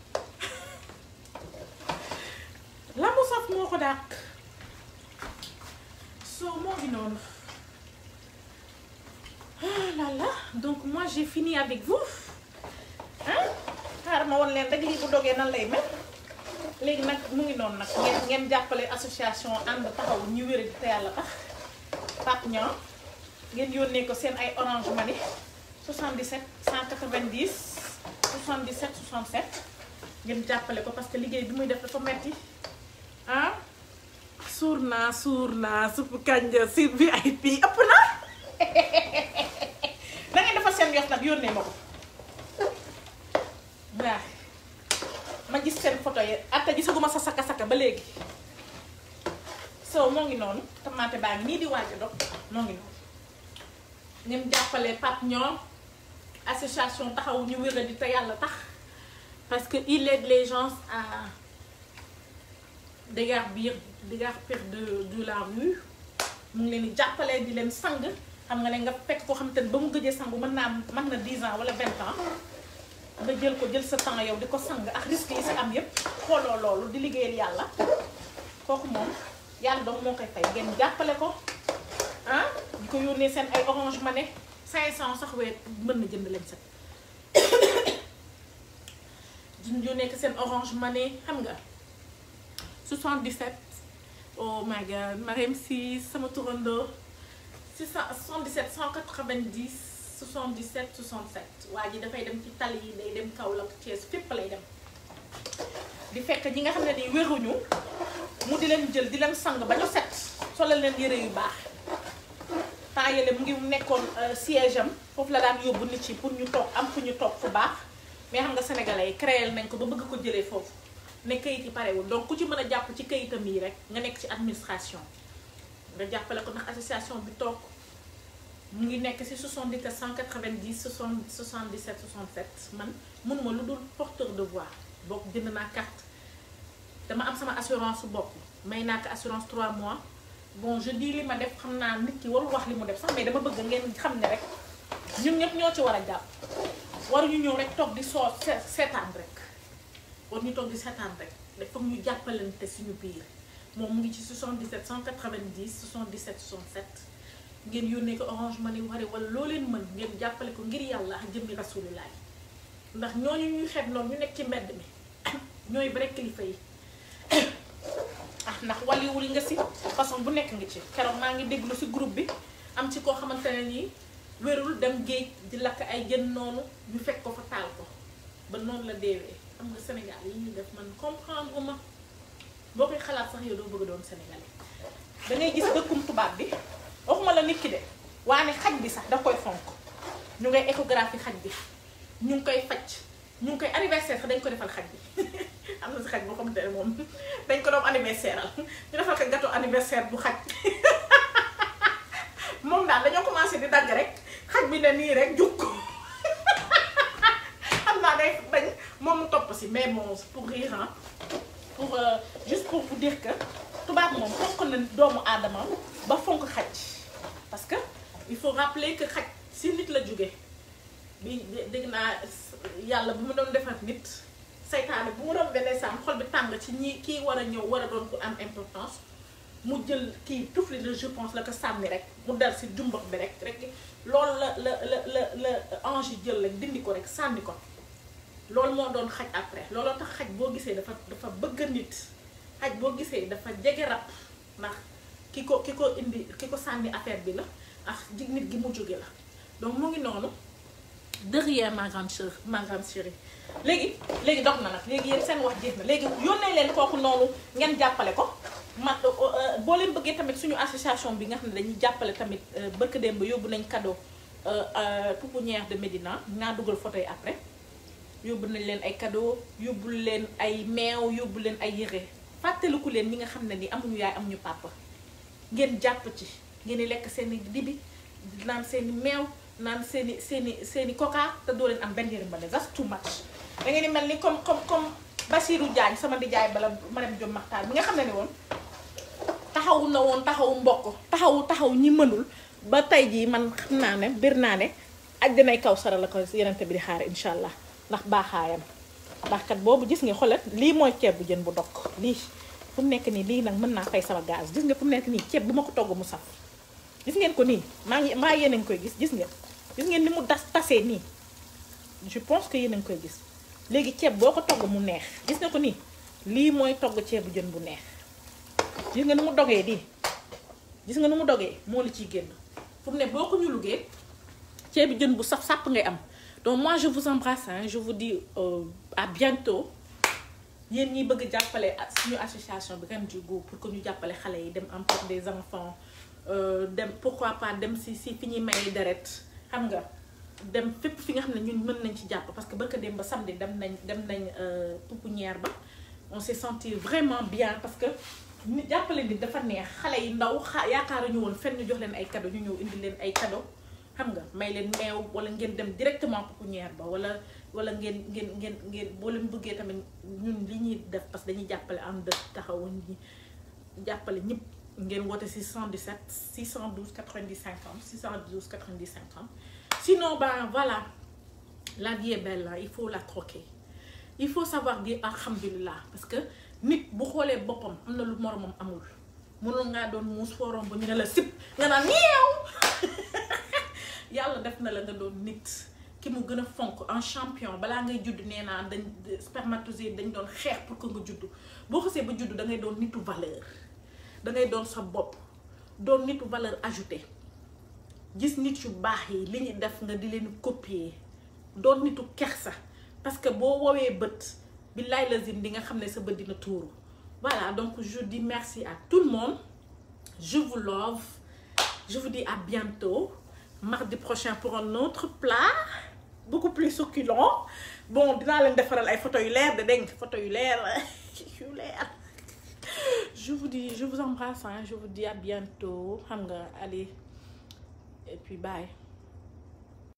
la mu saf moo ko dàq soo moo ngi noonu ah là là donc moi j'ai fini avec vous ah xaaral ma woon leen rek lii bu dogee nan lay mel léegi nag mu ngi noonu nag ngeen ngeen jàppale association ànd taxaw ñu wér di te yàlla tax Pape Niang ngeen yónnee ko seen ay Orange Money soixante-dix-sept cent quatre-vingt-dix soixante-dix-sept soixante-sept ngeen jàppale ko parce que liggéey bi muy def dafa metti ah suur naa suur naa suppu kànja si V I P ëpp na da ngay defal seen yox nag yónnee ma ko waaw ma gis seen photo yi atta gisaguma sa saka saka ba léegi so moo ngi noonu tomate baa ngi nii di waaj a dog moo ngi noonu ngeen jàppale Pape Niang association taxawu ñu wér di te yàlla tax parce que il aide les gens à déguerpir déguerpir de de la rue mu ngi leen di jàppale di leen sang xam nga ne nga fekk koo xamante ne ba mu gëjee sangu mën naa mën na dix ans wala vingt ans nga jël ko jël sa temps yow di ko sang ak risque yi si am yépp xooloo loolu di liggéeyal yàlla kooku moom yàlla donc moo koy fay ngeen jàppale ko ah di ko yónnee seen ay Orange Money cinq cent sax weer mën na jënd leen set di yónnee ko seen Orange Money xam nga soixante-dix-sept oh my god Marème Sy sama turandoo soixante-dix-sept cent quatre-vingt-dix soixante-dix-sept soixante-sept waa ji dafay dem ci tali yi day dem Kaolack Thiès fépp lay dem di fekk ñi nga xam ne ni wéruñu mu di leen jël di leen sang ba ñu set solal leen yëre yu baax temps yële mu ngi nekkoon siège am foofu la daan yóbbu nit yi pour ñu toog am fu ñu toog fu baax mais xam nga sénégalais yi créé nañ ko ba bëgg ko jëlee foofu ne kayit yi parewul donc ku ci mën a jàpp ci kayitam yi rek nga nekk ci administration nga jàppale ko ndax association bi toog mu ngi nekk ci soixante-dix-sept cent quatre-vingt-dix soixante-dix-sept soixante-sept man mënuma lu dul porteur de voix bokk jënd naa carte dama am sama assurance bopp may naa ko assurance trois mois bon je dis li ma def xam naa nit ki warul wax li mu def sax mais dama bëgg ngeen xam ne rek ñun ñëpp ñoo ci war a jàpp waruñu ñëw rek toog di soo seetaan rek war ñu toog di seetaan rek dafa ñu jàppalante suñu biir moom mu ngi ci soixante-dix-sept cent quatre-vingt-dix soixante-dix-sept soixante-sept ngeen yónnee ko Orange Money ware wala loo leen mën ngeen jàppale ko ngir yàlla ak jëmmi rasulullah ndax ñooñu ñuy xeeb noonu ñu nekk ci mbedd mi ñooy bare kilifa yi ah ndax waliwul nga si façon bu nekk nga ci keroog maa ngi déglu si groupe bi am ci koo xamante ne nii wérul dem géej di lakk ay jën noonu ñu fekk ko fa taal ko ba noonu la deewee xam nga Sénégal yi ñu def man comprendre ma boo koy xalaat sax yow doo bëgg doon sénégalais da ngay gis dëkkum tubaab bi waxuma la nit ki de waane xaj bi sax da koy fonk ñu ngay échographie xaj bi ñu ngi koy faj ñu ngi koy anniversaire sax dañ ko defal xaj bi am na si xaj boo xamante ne moom dañ ko doon anniversaire al ñu defal ko gâteau anniversaire bu xaj moom daal dañoo commencé di dagg rek xaj bi ne nii rek jukk xam naa day bañ moom mu topp si mais bon pour rire hein pour euh, juste pour vous dire que tubaab moom fonk na doomu aadama ba fonk xaj parce que il faut rappeler que xaj si nit la jóge bi dégg naa yàlla bu mu doon defar nit saytaane bu mu doon benn saam xol bi tàng ci ñi kii war a ñëw war a doon ku am importance mu jël kii tufli la je pense la ko sànni rek mu dal si jumbax bi rek rek loolu la la la la la ange jël rek dindi ko rek sànni ko loolu moo doon xaj après looloo tax xaj boo gisee dafa dafa bëgg nit xaj boo gisee dafa jege rab ndax ki ko ki ko indi ki ko sànni affaire bi la ak jig nit gi mu jóge la donc mu ngi noonu derrière ma grande sœur ma grande chérie léegi léegi dox na nag léegi yéen seen wax jeex na léegi yónnee leen kooku noonu ngeen jàppale ko man boo leen bëggee tamit suñu association bi nga xam ne dañuy jàppale tamit bëkk dem ba yóbbu nañ cadeau pouponnière de Médina naa dugal photo yi après yóbbu nañ leen ay cadeau yóbbu leen ay meew yóbbu leen ay yére fàttaliku leen ñi nga xam ne ni amuñu yaay amuñu papa ngeen jàpp ci ngeen di lekk seen i dibi naan seen i meew naan seen i seen i seen i coca te doo leen am benn yërmande that's too much da ngeen di mel ni comme comme comme Basirou Diagne sama nijaay bala Marème Diop Makhtar bi nga xam ne ni woon taxawu na woon taxawu mbokk taxawu taxaw ñi mënul ba tey jii man xam naa ne bir naa ne àjjanay kaw sara la ko yenente bi di xaar incha allah ndax baaxaayam ndax kat boobu gis nga xoolal lii mooy ceeb bu jën bu dog lii fu mu nekk nii lii nag mën naa fay sama gaz gis nga fu mu nekk nii ceeb bu ma ko togg mu saf gis ngeen ko nii maa ngi maa yéen a ngi koy gis gis ngeen gis ngeen ni mu das tasee nii je pense que yéen a ngi koy gis léegi ceeb boo ko togg mu neex gis nga ko nii lii mooy togg ceeb bu jën bu neex gis nga ni mu dogee nii gis nga ni mu dogee moo la ciy génn fu mu ne boo ko ñu lugee ceeb bu jën bu saf sàpp ngay am. Donc moi je vous embrasse hein, je vous dis euh, à bientôt yéen ñi bëgg jàppale suñu association bi Reine du Goût pour que ñu jàppale xale yi dem am pour des enfants euh, dem pourquoi pas dem si si fi ñuy maye deret xam nga dem fépp fi nga xam ne ñun mën nañ ci jàpp parce que barka dem ba samedi dem nañ dem nañ pouponnière ba on s'est senti vraiment bien parce que ñu jàppale nit dafa neex xale yi ndaw xa yaakaaruñu woon fenn ñu jox leen ay cadeau ñu ñëw indi leen ay cadeau xam nga may leen meew wala ngeen dem directement pouponnière ba wala wala ngeen ngeen ngeen ngeen boo leen bëggee tamit ñun li ñuy def parce que dañuy jàppale am dëkk taxawu ñi jàppale ñëpp ngeen woote six cent dix-sept six cent douze quatre-vingt-dix cinquante six cent douze quatre-vingt-dix cinquante. Sinon ben voilà, la vie est belle là, il faut la troquer. Il faut savoir dire alhamdulillah parce que nit bu xoolee boppam am na lu moromam amul mënoon ngaa doon muus forom ba ñu ne la sip nga naan ñeew yàlla def na la nga doon nit ki mu gën a fonk en champion balaa ngay judd nee naa dañ spermatozoïde dañ doon xeex pour que nga judd boo xasee ba judd da ngay doon nitu valeur da ngay doon sa bopp doon nitu valeur ajoutée gis nit yu baax yi li ñu def nga di leen copier doon nitu kersa parce que boo woowee bët billaay lazim di nga xam ne sa bët dina tuuru. Voilà, donc je dis merci à tout le monde. Je vous love. Je vous dis à bientôt. Mardi prochain pour un autre plat. Beaucoup plus succulent. Bon, dinaa leen defaral ay photo yu leer de dégg photo yu leer yu leer. Je vous dis, je vous embrasse, hein. Je vous dis à bientôt. Xam nga, allez. Et puis bye.